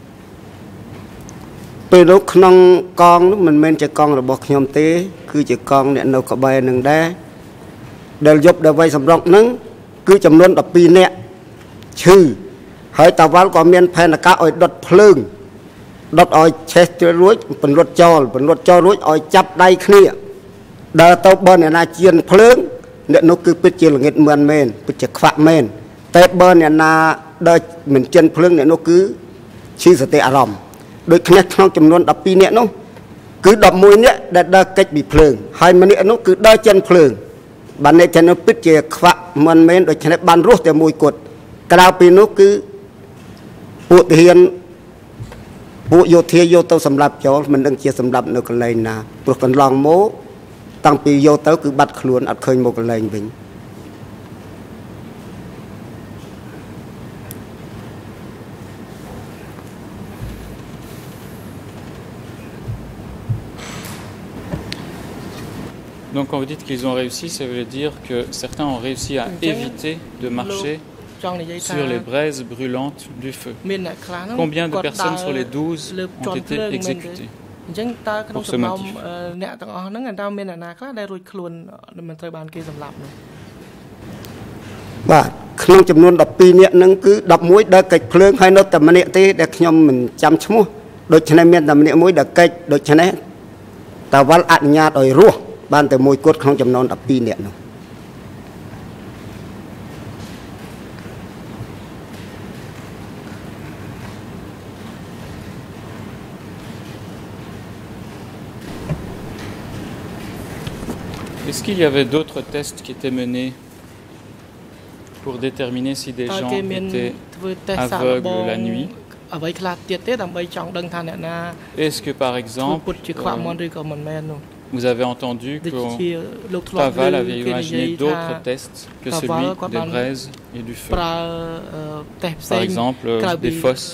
ពេលនោះក្នុងកងនោះមិនមែនជាកងរបស់ខ្ញុំទេគឺជាកងអ្នកនៅក្បែរនឹងដែរដែលយប់ដល់វ័យសម្រុកនឹងគឺចំនួន ដប់ពីរ នាក់ឈឺហើយតាវ៉ាល់ក៏មានផែនការឲ្យដុតភ្លើងដុតឲ្យឆេះទៅរួចបញ្លត់ចោលបញ្លត់ចោលរួចឲ្យចាប់ដៃគ្នាដើរទៅបើអ្នកណាជៀនភ្លើងអ្នកនោះគឺពិតជាល្ងិតមិនមែនពិតជាខ្វាក់មែនតែបើអ្នកណា ដល់មិនចិនភ្លើងអ្នកនោះគឺឈឺសតិអារម្មណ៍ដូចគ្នាក្នុងចំនួន ដប់ពីរ នាក់នោះគឺ ដប់មួយ នាក់ដែលដើរកិច្ចពីភ្លើងហើយម្នាក់នោះគឺដើរចិនភ្លើងបានអ្នកចិននោះពិតជាខ្វាក់មិនមែនដូចគ្នាបានរស់តែមួយគត់ក្រៅពីនោះគឺពួកទាហានពួកយោធាយកទៅសម្លាប់ចោលមិនដឹងជាសម្លាប់នៅកន្លែងណាព្រោះកន្លងមកតាំងពីយកទៅគឺបាត់ខ្លួនអត់ឃើញមកកន្លែងវិញ Donc quand vous dites qu'ils ont réussi, ça veut dire que certains ont réussi à éviter de marcher sur les braises brûlantes du feu. Combien de personnes sur les douze ont été exécutées pour ce motif? Bah, ក្នុងចំនួន ដប់ពីរ នាក់ហ្នឹងគឺ ដប់មួយ ដើរកិច្ចភ្លើងហើយនៅតែម្នាក់ទេដែលខ្ញុំមិនចាំឈ្មោះដូច្នេះមានតែម្នាក់មួយដើរកិច្ចដូច្នេះតាវ៉ាល់អនុញ្ញាតឲ្យរស់ បានតែមួយគត់ក្នុងចំនួន ដប់ពីរ នាក់នោះ Est-ce qu'il y avait d'autres tests qui étaient menés pour déterminer si des gens étaient aveugles la nuit? Est-ce que par exemple euh, vous avez entendu que Taval avait imaginé d'autres tests que celui des braises et du feu? Par exemple, des fosses.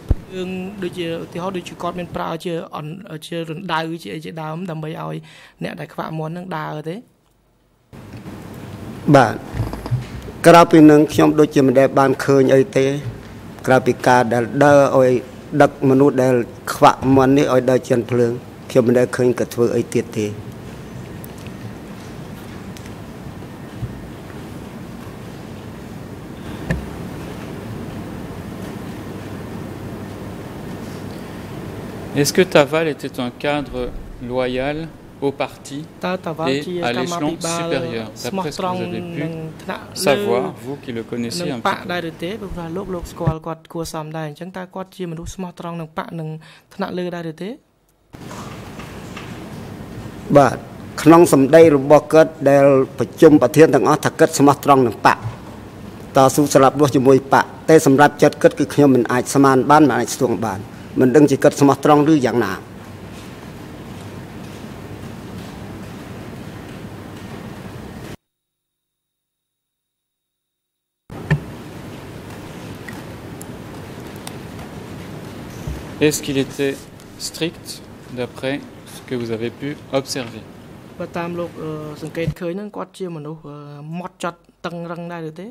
Bah, ក្រៅពីនឹងខ្ញុំដូចជាមិនដែលបានឃើញអីទេក្រៅពីការដែលដើរឲ្យដឹកមនុស្សដែលខ្វាក់មន់នេះឲ្យដើរជិនភ្លើងខ្ញុំមិនដែលឃើញក៏ធ្វើអីទៀតទេ Est-ce que Taval était un cadre loyal au parti et à l'échelon supérieur, d'après ce que vous avez pu savoir, vous qui le connaissez un petit peu? Bah, ក្នុងសម្ដីរបស់គាត់ដែលប្រជុំប្រធានទាំងអស់ថាគាត់ស្មោះត្រង់នឹងបកតស៊ូស្លាប់រស់ជាមួយបកតែសម្រាប់ចិត្តគិតគឺខ្ញុំមិនអាចស្មានបានមិនអាចស្ទង់បានមិនដឹងជាគិតស្មោះត្រង់ឬយ៉ាងណា Est-ce qu'il était strict d'après ce que vous avez pu observer? បើតាមលោកសង្កេតឃើញហ្នឹងគាត់ជាមនុស្សម៉ត់ចត់តឹងរឹងដែរឬទេ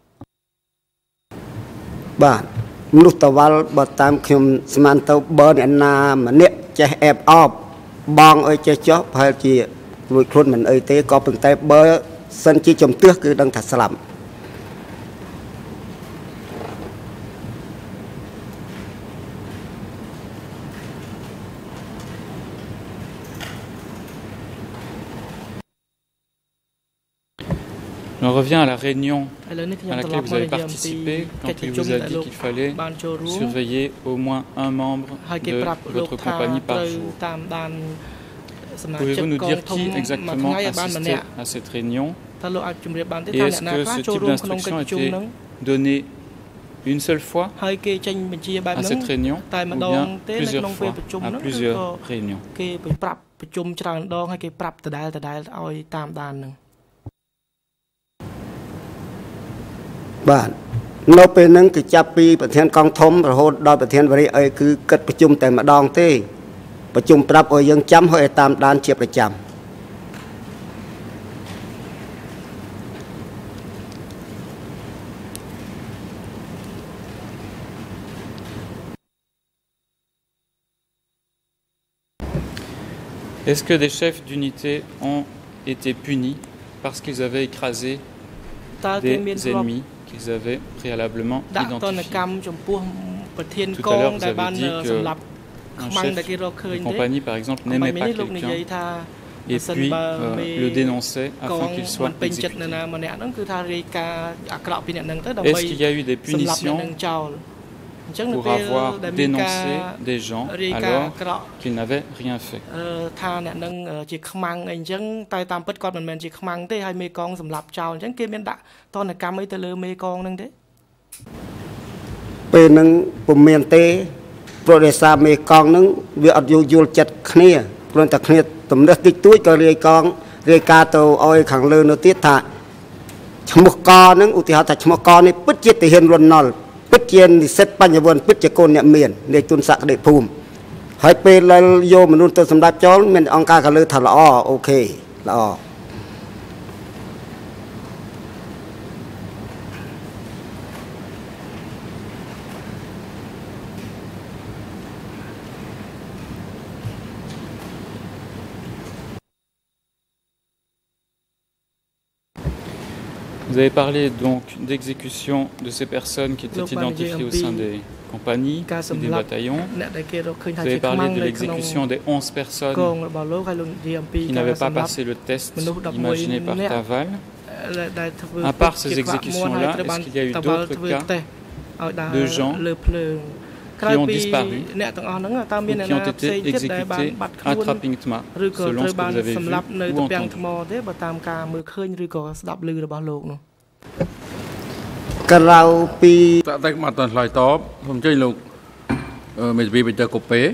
បាទមនុស្សតវល់បើតាមខ្ញុំស្មានទៅបើអ្នកណាម្នាក់ចេះអែបអបបងអើយចេះចោះប្រហែលជារួចខ្លួនមិនអីទេក៏ប៉ុន្តែបើសិនជាចំទះគឺដឹងថាស្លាប់ On revient à la réunion à laquelle vous avez participé quand il vous a dit qu'il fallait surveiller au moins un membre de votre compagnie par jour. Pouvez-vous nous dire qui exactement assistait à cette réunion? Et est-ce que ce type d'instruction a été donné une seule fois à cette réunion ou bien plusieurs fois à plusieurs réunions? បាទនៅពេលហ្នឹងគឺចាប់ពីប្រធានកងធំរហូតដល់ប្រធានវរីអីគឺគិតប្រជុំតែម្ដងទេប្រជុំប្រាប់ឲ្យយើងចាំហើយឲ្យតាមដានជាប្រចាំ Est-ce que des chefs d'unité ont été punis parce qu'ils avaient écrasé des ennemis qu'ils avaient préalablement identifiés? Tout à l'heure, vous avez dit qu'un chef de compagnie, par exemple, n'aimait pas quelqu'un et puis euh, le dénonçait afin qu'il soit exécuté. Est-ce qu'il y a eu des punitions pour avoir dénoncé des gens alors qu'ils n'avaient rien fait? Pít chiên thì xét bánh vườn pít cho con nhậm miền để tuân sạc để phùm. Hãy bê là vô mà luôn tôi xâm đáp cho mình ông ca khả lư thật là o, ok, là o. Vous avez parlé donc d'exécution de ces personnes qui étaient identifiées au sein des compagnies et des bataillons. Vous avez parlé de l'exécution des onze personnes qui n'avaient pas passé le test imaginé par Taval. À part ces exécutions-là, est-ce qu'il y a eu d'autres cas de gens qui ont disparu ou qui ont été exécutés à Trapingtma, selon ce que vous avez vu ou entendu? ក្រៅពីតែមកអត់ឆ្លើយតបខ្ញុំជិះលោកមេធាវីបេតកូពេ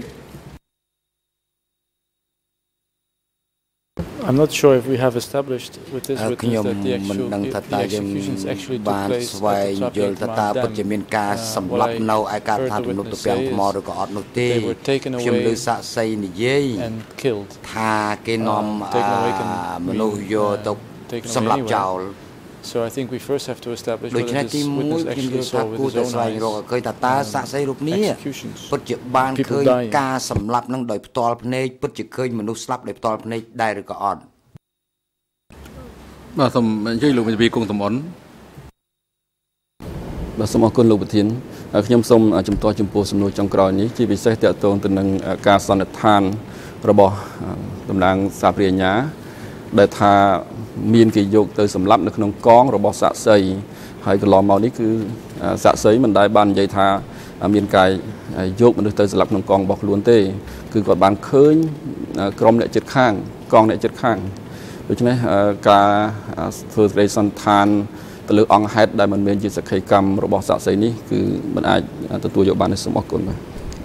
I'm not sure if we have established with this witness that the actual the executions actually took place at the Trapingtma dam. They were taken away and killed. Uh, taken away can, uh, taken away anywhere. So I think we first have to establish whether this witness actually saw with his own eyes um, executions. People dying. បាទសូមអញ្ជើញលោកមេធាវីគង់តំអនបាទសូមអរគុណលោកប្រធានខ្ញុំសូមជំទាស់ចំពោះសំណួរចុងក្រោយនេះជាពិសេសទាក់ទងទៅនឹងការសន្និដ្ឋានរបស់តំណាងសាព្រាញ្ញាដែលថាមានគេយកទៅសម្លាប់នៅក្នុងកងរបស់សាក់សីហើយកន្លងមកនេះគឺសាក់សីមិនដែលបាននិយាយថាមានការយកមនុស្សទៅសម្លាប់ក្នុងកងរបស់ខ្លួនទេគឺគាត់បានឃើញក្រុមអ្នកជិតខាងកងអ្នកជិតខាងដូច្នេះការធ្វើសេចក្តីសន្និដ្ឋានទៅលើអង្គហេតុដែលមិនមែនជាសក្ខីកម្មរបស់សាក្សីនេះគឺមិនអាចទទួលយកបានទេសូមអរគុណបាទ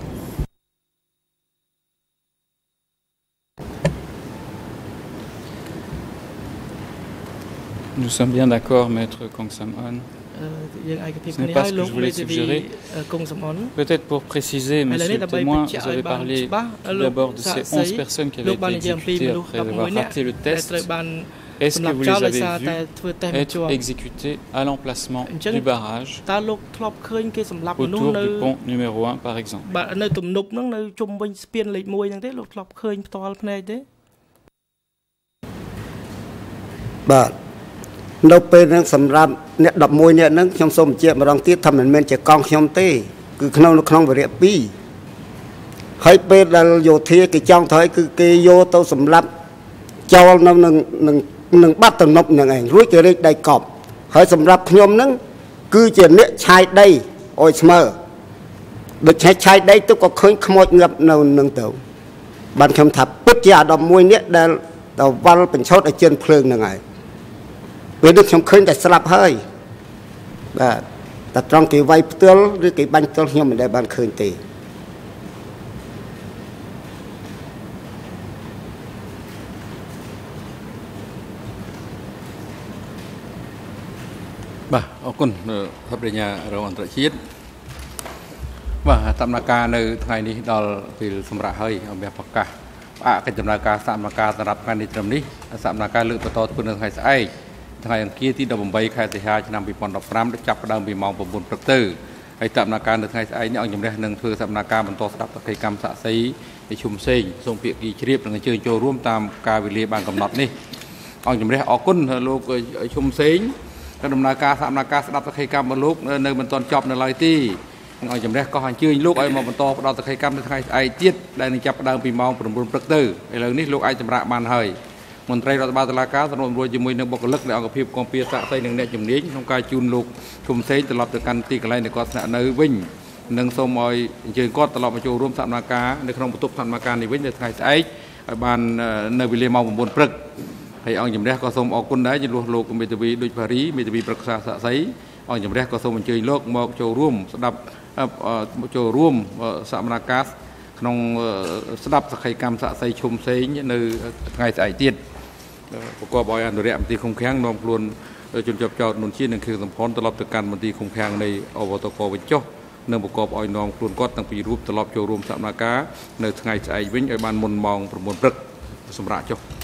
Nous sommes bien d'accord, maître Kong Sam-on. Ce n'est pas ce que je voulais suggérer. Peut-être pour préciser, monsieur le témoin, vous avez parlé d'abord de ces onze personnes qui avaient été exécutées après avoir raté le test. Est-ce que vous les avez vues être exécutées à l'emplacement du barrage autour du pont numéro un, par exemple? Bah. នៅពេលហ្នឹងសម្រាប់អ្នក mườiនាក់ហ្នឹងខ្ញុំសូមបញ្ជាក់ម្ដងទៀតថាមិនមែនជាកងខ្ញុំទេគឺក្នុងនៅក្នុងវរៈ two ហើយពេលដែលយោធាគេចង់ត្រូវគឺគេយកទៅសម្រាប់ចោលនៅនឹងនឹងបាត់ទំនប់ហ្នឹងឯងរួចគេរែកដៃកប់ហើយសម្រាប់ខ្ញុំហ្នឹងគឺជាអ្នកឆាយដីអោយស្មើដូចឆាយឆាយដីទៅក៏ឃើញខ្មោចងាប់នៅនឹងទៅបានខ្ញុំថាពិតជាអា mườiនាក់ដែលទៅវល់បញ្ឆោតឲ្យជិនភ្លើងហ្នឹងឯង ពេលនេះខ្ញុំឃើញតែស្លាប់ហើយបាទតែត្រង់គេវាយផ្ទាល់ឬគេបាញ់ផ្ទាល់ខ្ញុំមិនដែលបានឃើញទេបាទអរគុណប្រពញ្ញារងអន្តរជាតិបាទដំណើរការនៅថ្ងៃនេះដល់ពេលសម្រាប់ហើយអំពីប្រកាសអកិច្ចដំណើរការសកម្មភាពសម្រាប់ថ្ងៃនេះត្រឹមនេះសកម្មភាពលើកបន្តធ្វើនៅថ្ងៃស្អែក ថ្ងៃអង្គារទី eighteen ខែសីហាឆ្នាំ two thousand fifteen ដែលចាប់ផ្ដើមពីម៉ោង nine ព្រឹកទៅហើយដំណើរការនៅថ្ងៃស្អែកនេះអង្គជំរះនឹងធ្វើសកម្មភាពបន្តស្ដាប់សកម្មកម្មសាក់សីជុំសេងសូមពាក្យគីជ្រាបនិងអញ្ជើញចូលរួមតាមការវេលាបានកំណត់នេះអង្គជំរះអរគុណលោកជុំសេងដំណើរការសកម្មភាពស្ដាប់សកម្មកម្មលោកនៅមិនទាន់ចប់នៅឡើយទេអង្គជំរះក៏អញ្ជើញលោកឲ្យមកបន្តផ្ដល់សកម្មកម្មនៅថ្ងៃស្អែកទៀតដែលនឹងចាប់ផ្ដើមពីម៉ោង nine ព្រឹកទៅឥឡូវនេះលោកអាចសម្រាប់បានហើយ មន្ត្រីរដ្ឋបាលតុលាការសម្រួលជាមួយនឹងបុគ្គលិកនៃអង្គភាពគំពីសាក់សីនិងអ្នកជំនាញក្នុងការជូនលោកជុំសេងត្រឡប់ទៅកាន់ទីកន្លែងនៃគាត់ស្នាក់នៅវិញនិងសូមឲ្យអញ្ជើញគាត់ត្រឡប់មកចូលរួមសកម្មភាពនៅក្នុងបន្ទប់សកម្មភាពនេះវិញនៅថ្ងៃស្អែកឲ្យបាននៅវេលាម៉ោង nine ព្រឹកហើយអង្គជំរះក៏សូមអរគុណដែរចំពោះលោកមេធាវីដូចភារីមេធាវីប្រឹក្សាសាក់សីអង្គជំរះក៏សូមអញ្ជើញលោកមកចូលរួមស្ដាប់ចូលរួមសកម្មភាព ក្នុងស្ដាប់សក្ខីកម្មសាក់សីជុំសេងនៅថ្ងៃស្អែកទៀតប្រកបដោយអនុរិយមន្ត្រីឃុំឃាំងនាំខ្លួនជនជាប់ចោតនួនជានិងគ្រឿងសម្ផនត្រឡប់ទៅកាន់មន្ទីរឃុំឃាំងនៃអវតកវិញចុះនិងប្រកបឲ្យនាំខ្លួនគាត់ទាំងពីររូបត្រឡប់ចូលរួមសកម្មភាពនៅថ្ងៃស្អែកវិញឲ្យបានមុនម៉ោង nine ព្រឹកសម្រាប់ចុះ